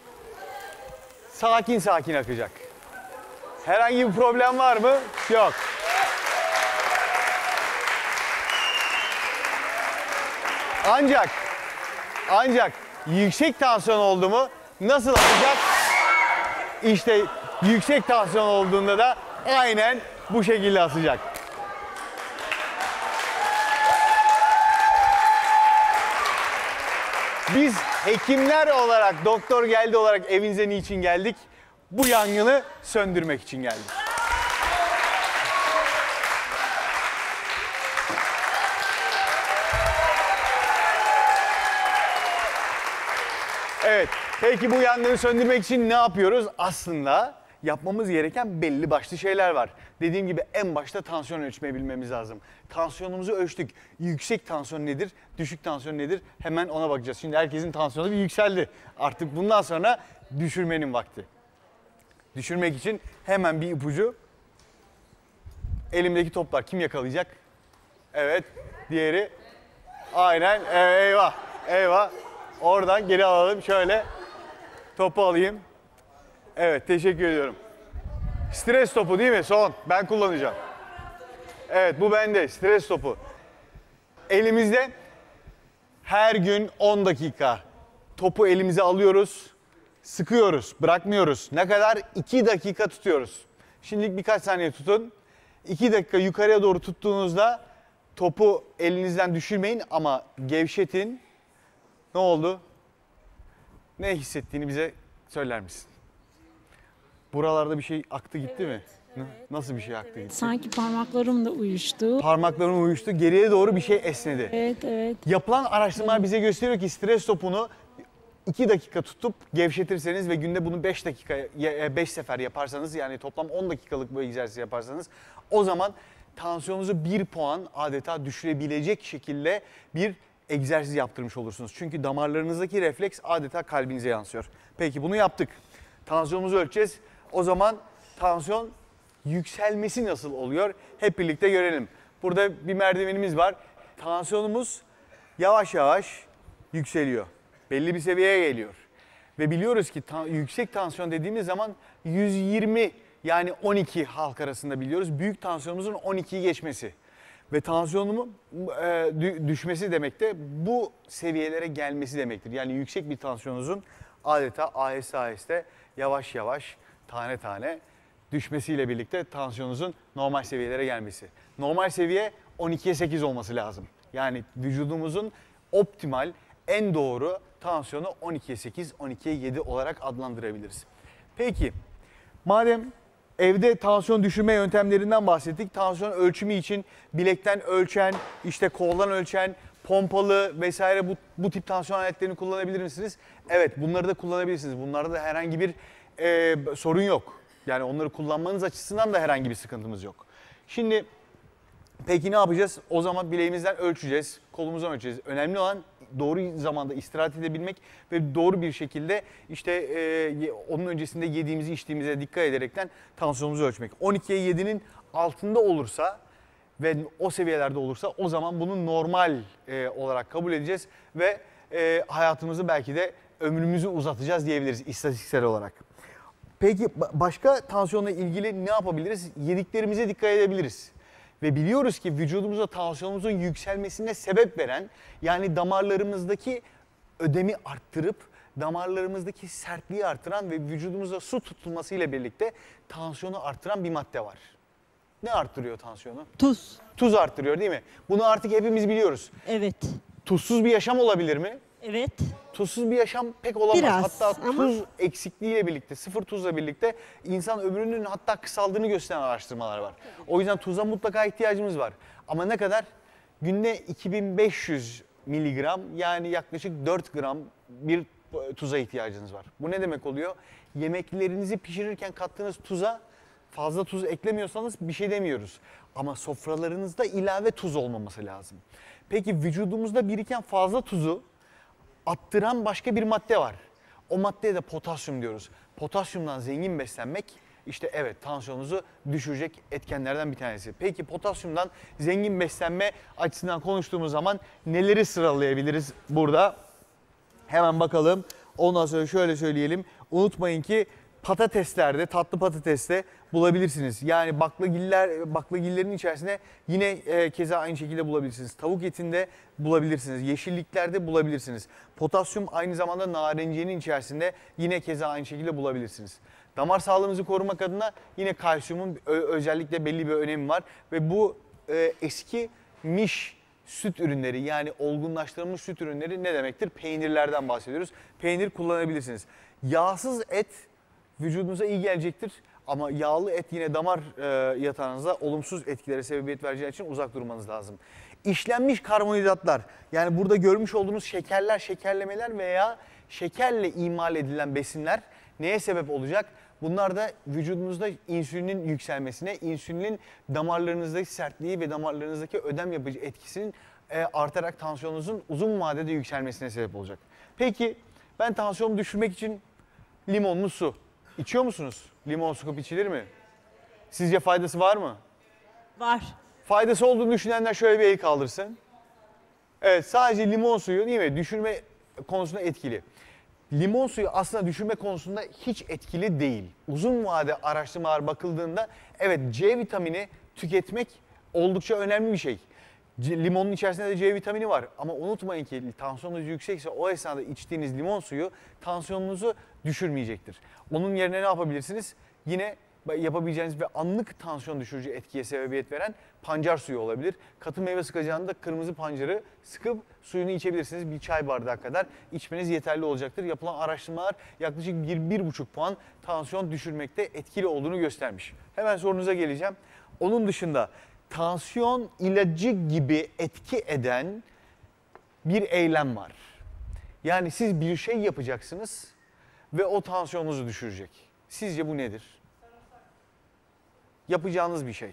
Sakin sakin akacak. Herhangi bir problem var mı? Yok. Ancak, ancak yüksek tansiyon oldu mu nasıl akacak? İşte yüksek tansiyon olduğunda da aynen bu şekilde asacak. Biz hekimler olarak, doktor geldi olarak evinize niçin geldik? Bu yangını söndürmek için geldik. Evet, peki bu yangını söndürmek için ne yapıyoruz? Aslında yapmamız gereken belli başlı şeyler var. Dediğim gibi en başta tansiyon ölçmeyi bilmemiz lazım. Tansiyonumuzu ölçtük. Yüksek tansiyon nedir? Düşük tansiyon nedir? Hemen ona bakacağız. Şimdi herkesin tansiyonu bir yükseldi. Artık bundan sonra düşürmenin vakti. Düşürmek için hemen bir ipucu. Elimdeki toplar kim yakalayacak? Evet, diğeri. Aynen, evet, eyvah, eyvah. Oradan geri alalım şöyle. Topu alayım. Evet, teşekkür ediyorum. Stres topu değil mi? Son. Ben kullanacağım. Evet, bu bende. Stres topu. Elimizde her gün on dakika topu elimize alıyoruz. Sıkıyoruz, bırakmıyoruz. Ne kadar? iki dakika tutuyoruz. Şimdilik birkaç saniye tutun. iki dakika yukarıya doğru tuttuğunuzda topu elinizden düşürmeyin ama gevşetin. Ne oldu? Ne hissettiğini bize söyler misin? Buralarda bir şey aktı gitti evet, mi? Evet, Nasıl bir şey aktı gitti? Sanki parmaklarım da uyuştu. Parmaklarım uyuştu. Geriye doğru bir şey esnedi. Evet, evet. Yapılan araştırmalar bize gösteriyor ki stres topunu iki dakika tutup gevşetirseniz ve günde bunu beş dakika, beş sefer yaparsanız yani toplam on dakikalık bu egzersiz yaparsanız o zaman tansiyonunuzu bir puan adeta düşürebilecek şekilde bir egzersiz yaptırmış olursunuz. Çünkü damarlarınızdaki refleks adeta kalbinize yansıyor. Peki bunu yaptık. Tansiyonumuzu ölçeceğiz. O zaman tansiyon yükselmesi nasıl oluyor? Hep birlikte görelim. Burada bir merdivenimiz var. Tansiyonumuz yavaş yavaş yükseliyor. Belli bir seviyeye geliyor. Ve biliyoruz ki ta- yüksek tansiyon dediğimiz zaman yüz yirmi yani on iki halk arasında biliyoruz. Büyük tansiyonumuzun on ikiyi geçmesi. Ve tansiyonumun e, düşmesi demek de bu seviyelere gelmesi demektir. Yani yüksek bir tansiyonunuzun adeta aheste aheste yavaş yavaş tane tane düşmesiyle birlikte tansiyonunuzun normal seviyelere gelmesi. Normal seviye on ikiye sekiz olması lazım. Yani vücudumuzun optimal en doğru tansiyonu on ikiye sekiz, on ikiye yedi olarak adlandırabiliriz. Peki madem evde tansiyon düşürme yöntemlerinden bahsettik. Tansiyon ölçümü için bilekten ölçen, işte koldan ölçen, pompalı vesaire bu, bu tip tansiyon aletlerini kullanabilir misiniz? Evet, bunları da kullanabilirsiniz. Bunlarda da herhangi bir e, sorun yok. Yani onları kullanmanız açısından da herhangi bir sıkıntımız yok. Şimdi peki ne yapacağız? O zaman bileğimizden ölçeceğiz, kolumuzdan ölçeceğiz. Önemli olan doğru zamanda istirahat edebilmek ve doğru bir şekilde işte e, onun öncesinde yediğimizi içtiğimize dikkat ederekten tansiyonumuzu ölçmek. on ikiye yedinin altında olursa ve o seviyelerde olursa o zaman bunu normal e, olarak kabul edeceğiz ve e, hayatımızı belki de ömrümüzü uzatacağız diyebiliriz istatistiksel olarak. Peki başka tansiyonla ilgili ne yapabiliriz? Yediklerimize dikkat edebiliriz. Ve biliyoruz ki vücudumuzda tansiyonumuzun yükselmesine sebep veren, yani damarlarımızdaki ödemi arttırıp damarlarımızdaki sertliği artıran ve vücudumuzda su tutulmasıyla birlikte tansiyonu arttıran bir madde var. Ne arttırıyor tansiyonu? Tuz. Tuz arttırıyor değil mi? Bunu artık hepimiz biliyoruz. Evet. Tuzsuz bir yaşam olabilir mi? Evet. Tuzsuz bir yaşam pek olamaz. Biraz, hatta ama... tuz eksikliğiyle birlikte, sıfır tuzla birlikte insan ömrünün hatta kısaldığını gösteren araştırmalar var. O yüzden tuza mutlaka ihtiyacımız var. Ama ne kadar? Günde iki bin beş yüz miligram, yani yaklaşık dört gram bir tuza ihtiyacınız var. Bu ne demek oluyor? Yemeklerinizi pişirirken kattığınız tuza fazla tuz eklemiyorsanız bir şey demiyoruz. Ama sofralarınızda ilave tuz olmaması lazım. Peki vücudumuzda biriken fazla tuzu attıran başka bir madde var. O maddeye de potasyum diyoruz. Potasyumdan zengin beslenmek işte evet tansiyonunuzu düşürecek etkenlerden bir tanesi. Peki potasyumdan zengin beslenme açısından konuştuğumuz zaman neleri sıralayabiliriz burada? Hemen bakalım. Ondan sonra şöyle söyleyelim. Unutmayın ki patateslerde, tatlı patateste bulabilirsiniz. Yani baklagiller, baklagillerin içerisinde yine e, keza aynı şekilde bulabilirsiniz. Tavuk etinde bulabilirsiniz. Yeşilliklerde bulabilirsiniz. Potasyum aynı zamanda narenciyenin içerisinde yine keza aynı şekilde bulabilirsiniz. Damar sağlığımızı korumak adına yine kalsiyumun özellikle belli bir önemi var. Ve bu e, eskimiş süt ürünleri, yani olgunlaştırılmış süt ürünleri ne demektir? Peynirlerden bahsediyoruz. Peynir kullanabilirsiniz. Yağsız et vücudunuza iyi gelecektir ama yağlı et yine damar e, yatağınızda olumsuz etkilere sebebiyet vereceği için uzak durmanız lazım. İşlenmiş karbonhidratlar, yani burada görmüş olduğunuz şekerler, şekerlemeler veya şekerle imal edilen besinler neye sebep olacak? Bunlar da vücudunuzda insülinin yükselmesine, insülinin damarlarınızdaki sertliği ve damarlarınızdaki ödem yapıcı etkisinin e, artarak tansiyonunuzun uzun vadede yükselmesine sebep olacak. Peki ben tansiyonumu düşürmek için limonlu su içiyor musunuz? Limon sıkıp içilir mi? Sizce faydası var mı? Var. Faydası olduğunu düşünenler şöyle bir el kaldırsın. Evet, sadece limon suyu değil mi? Düşürme konusunda etkili. Limon suyu aslında düşürme konusunda hiç etkili değil. Uzun vade araştırmalar bakıldığında evet C vitamini tüketmek oldukça önemli bir şey. Limonun içerisinde de C vitamini var ama unutmayın ki tansiyonunuz yüksekse o esnada içtiğiniz limon suyu tansiyonunuzu düşürmeyecektir. Onun yerine ne yapabilirsiniz? Yine yapabileceğiniz ve anlık tansiyon düşürücü etkiye sebebiyet veren pancar suyu olabilir. Katı meyve sıkacağında kırmızı pancarı sıkıp suyunu içebilirsiniz. Bir çay bardağı kadar içmeniz yeterli olacaktır. Yapılan araştırmalar yaklaşık bir bir buçuk puan tansiyon düşürmekte etkili olduğunu göstermiş. Hemen sorunuza geleceğim. Onun dışında tansiyon ilacı gibi etki eden bir eylem var. Yani siz bir şey yapacaksınız ve o tansiyonunuzu düşürecek. Sizce bu nedir? Yapacağınız bir şey.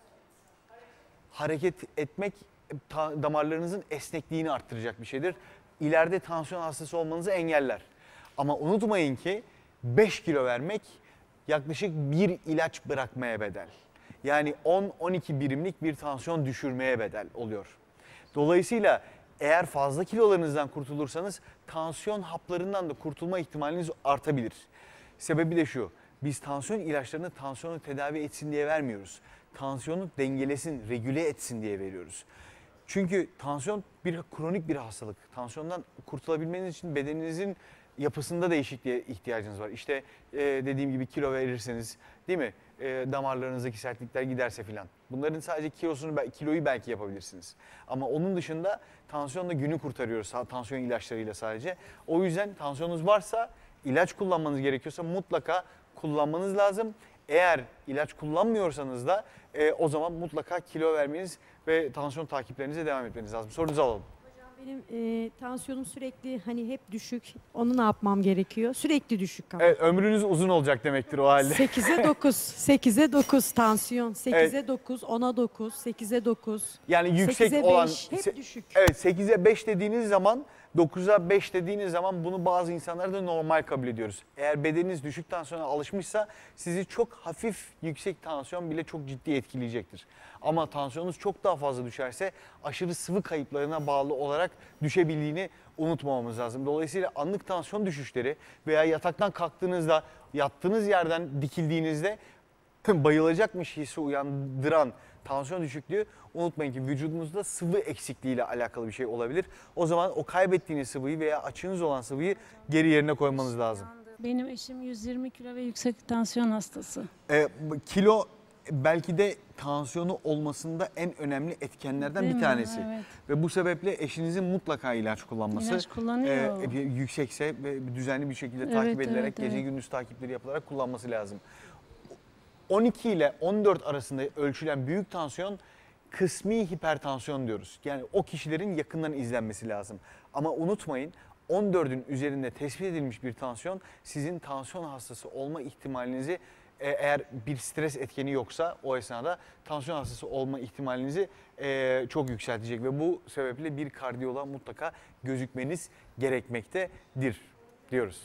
Hareket etmek damarlarınızın esnekliğini arttıracak bir şeydir. İleride tansiyon hastası olmanızı engeller. Ama unutmayın ki beş kilo vermek yaklaşık bir ilaç bırakmaya bedel. Yani on on iki birimlik bir tansiyon düşürmeye bedel oluyor. Dolayısıyla eğer fazla kilolarınızdan kurtulursanız tansiyon haplarından da kurtulma ihtimaliniz artabilir. Sebebi de şu, biz tansiyon ilaçlarını tansiyonu tedavi etsin diye vermiyoruz. Tansiyonu dengelesin, regüle etsin diye veriyoruz. Çünkü tansiyon bir kronik bir hastalık. Tansiyondan kurtulabilmeniz için bedeninizin yapısında değişikliğe ihtiyacınız var. İşte e, dediğim gibi kilo verirseniz değil mi? E, damarlarınızdaki sertlikler giderse filan. Bunların sadece kilosunu, kiloyu belki yapabilirsiniz. Ama onun dışında tansiyonla günü kurtarıyoruz tansiyon ilaçlarıyla sadece. O yüzden tansiyonunuz varsa ilaç kullanmanız gerekiyorsa mutlaka kullanmanız lazım. Eğer ilaç kullanmıyorsanız da e, o zaman mutlaka kilo vermeniz ve tansiyon takiplerinize devam etmeniz lazım. Sorunuzu alalım. Benim e, tansiyonum sürekli hani hep düşük. Onu ne yapmam gerekiyor? Sürekli düşük ama. Evet, ömrünüz uzun olacak demektir o halde. sekize dokuz, sekize dokuz tansiyon. sekize dokuz, ona dokuz, sekize dokuz. Yani yüksek olan hep düşük. Evet, sekize beş dediğiniz zaman dokuza beş dediğiniz zaman bunu bazı insanlar da normal kabul ediyoruz. Eğer bedeniniz düşük tansiyona alışmışsa sizi çok hafif yüksek tansiyon bile çok ciddi etkileyecektir. Ama tansiyonunuz çok daha fazla düşerse aşırı sıvı kayıplarına bağlı olarak düşebildiğini unutmamamız lazım. Dolayısıyla anlık tansiyon düşüşleri veya yataktan kalktığınızda, yattığınız yerden dikildiğinizde bayılacakmış hissi uyandıran tansiyon düşüklüğü, unutmayın ki vücudunuzda sıvı eksikliğiyle alakalı bir şey olabilir. O zaman o kaybettiğiniz sıvıyı veya açığınız olan sıvıyı geri yerine koymanız lazım. Benim eşim yüz yirmi kilo ve yüksek tansiyon hastası. Ee, kilo belki de tansiyonu olmasında en önemli etkenlerden Değil bir mi? tanesi. Evet. Ve bu sebeple eşinizin mutlaka ilaç kullanması. İlaç kullanıyor. e, yüksekse ve düzenli bir şekilde Evet, takip edilerek evet, gece evet. gündüz takipleri yapılarak kullanması lazım. on iki ile on dört arasında ölçülen büyük tansiyon kısmi hipertansiyon diyoruz. Yani o kişilerin yakından izlenmesi lazım. Ama unutmayın, on dördün üzerinde tespit edilmiş bir tansiyon sizin tansiyon hastası olma ihtimalinizi, eğer bir stres etkeni yoksa o esnada tansiyon hastası olma ihtimalinizi e, çok yükseltecek ve bu sebeple bir kardiyoloğa mutlaka gözükmeniz gerekmektedir diyoruz.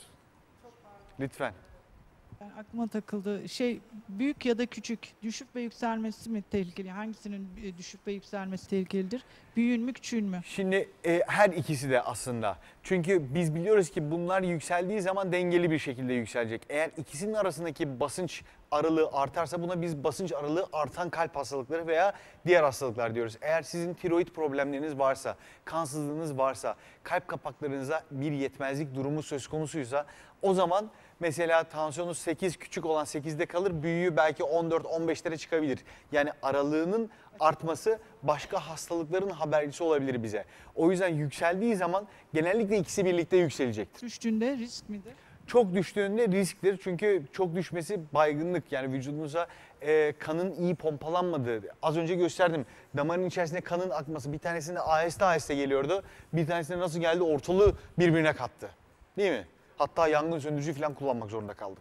Lütfen. Yani aklıma takıldı şey, büyük ya da küçük düşüp ve yükselmesi mi tehlikeli? Hangisinin e, düşüp ve yükselmesi tehlikelidir? Büyüğün mü küçüğün mü? Şimdi e, her ikisi de aslında. Çünkü biz biliyoruz ki bunlar yükseldiği zaman dengeli bir şekilde yükselecek. Eğer ikisinin arasındaki basınç aralığı artarsa buna biz basınç aralığı artan kalp hastalıkları veya diğer hastalıklar diyoruz. Eğer sizin tiroid problemleriniz varsa, kansızlığınız varsa, kalp kapaklarınıza bir yetmezlik durumu söz konusuysa o zaman mesela tansiyonunuz sekiz, küçük olan sekizde kalır, büyüğü belki on dört on beşlere çıkabilir. Yani aralığının artması başka hastalıkların habercisi olabilir bize. O yüzden yükseldiği zaman genellikle ikisi birlikte yükselecektir. Düştüğünde risk midir? Çok düştüğünde risktir çünkü çok düşmesi baygınlık, yani vücudunuza e, kanın iyi pompalanmadığı. Az önce gösterdim, damarın içerisinde kanın akması, bir tanesinde aheste aheste geliyordu, bir tanesinde nasıl geldi, ortalığı birbirine kattı, değil mi? Hatta yangın söndürücü falan kullanmak zorunda kaldık.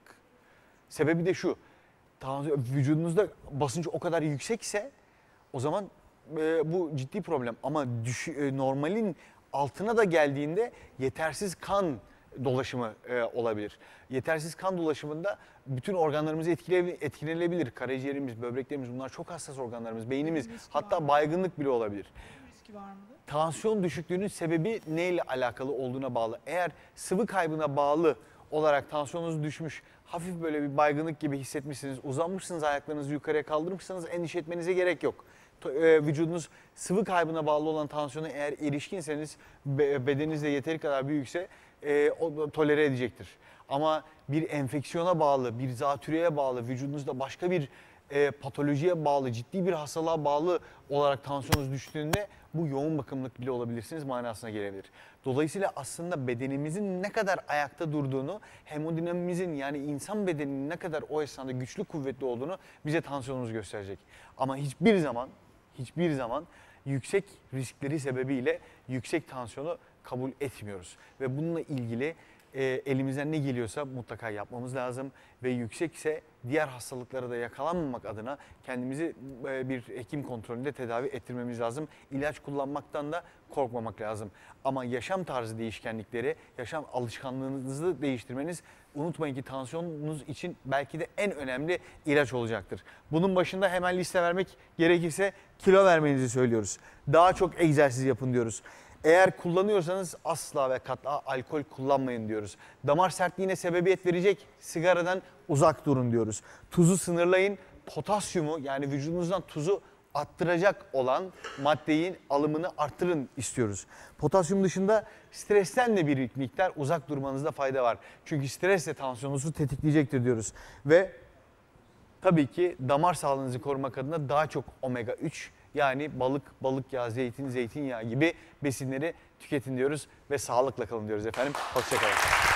Sebebi de şu, vücudunuzda basınç o kadar yüksekse o zaman e, bu ciddi problem. Ama düş, e, normalin altına da geldiğinde yetersiz kan dolaşımı e, olabilir. Yetersiz kan dolaşımında bütün organlarımız etkile, etkilenebilir. Karaciğerimiz, böbreklerimiz, bunlar çok hassas organlarımız, beynimiz, hatta baygınlık bile olabilir. Riski var mıdır? Tansiyon düşüklüğünün sebebi neyle alakalı olduğuna bağlı. Eğer sıvı kaybına bağlı olarak tansiyonunuz düşmüş, hafif böyle bir baygınlık gibi hissetmişsiniz, uzanmışsınız, ayaklarınızı yukarıya kaldırmışsınız, endişe etmenize gerek yok. Vücudunuz sıvı kaybına bağlı olan tansiyonu eğer erişkinseniz, bedeninizde yeteri kadar büyükse e, o tolere edecektir. Ama bir enfeksiyona bağlı, bir zatürreye bağlı, vücudunuzda başka bir e, patolojiye bağlı, ciddi bir hastalığa bağlı olarak tansiyonunuz düştüğünde bu yoğun bakımlık bile olabilirsiniz manasına gelebilir. Dolayısıyla aslında bedenimizin ne kadar ayakta durduğunu, hemodinamimizin, yani insan bedeninin ne kadar o esnada güçlü kuvvetli olduğunu bize tansiyonumuz gösterecek. Ama hiçbir zaman, hiçbir zaman yüksek riskleri sebebiyle yüksek tansiyonu kabul etmiyoruz. Ve bununla ilgili e, elimizden ne geliyorsa mutlaka yapmamız lazım. Ve yüksekse diğer hastalıklara da yakalanmamak adına kendimizi e, bir hekim kontrolünde tedavi ettirmemiz lazım. İlaç kullanmaktan da korkmamak lazım. Ama yaşam tarzı değişkenlikleri, yaşam alışkanlığınızı değiştirmeniz, unutmayın ki tansiyonunuz için belki de en önemli ilaç olacaktır. Bunun başında hemen liste vermek gerekirse kilo vermenizi söylüyoruz. Daha çok egzersiz yapın diyoruz. Eğer kullanıyorsanız asla ve katla alkol kullanmayın diyoruz. Damar sertliğine sebebiyet verecek sigaradan uzak durun diyoruz. Tuzu sınırlayın, potasyumu, yani vücudunuzdan tuzu attıracak olan maddenin alımını arttırın istiyoruz. Potasyum dışında stresten de bir miktar uzak durmanızda fayda var. Çünkü stres de tansiyonunuzu tetikleyecektir diyoruz. Ve tabii ki damar sağlığınızı korumak adına daha çok omega üç, yani balık, balık yağı, zeytin, zeytinyağı gibi besinleri tüketin diyoruz ve sağlıkla kalın diyoruz efendim. Hoşça kalın.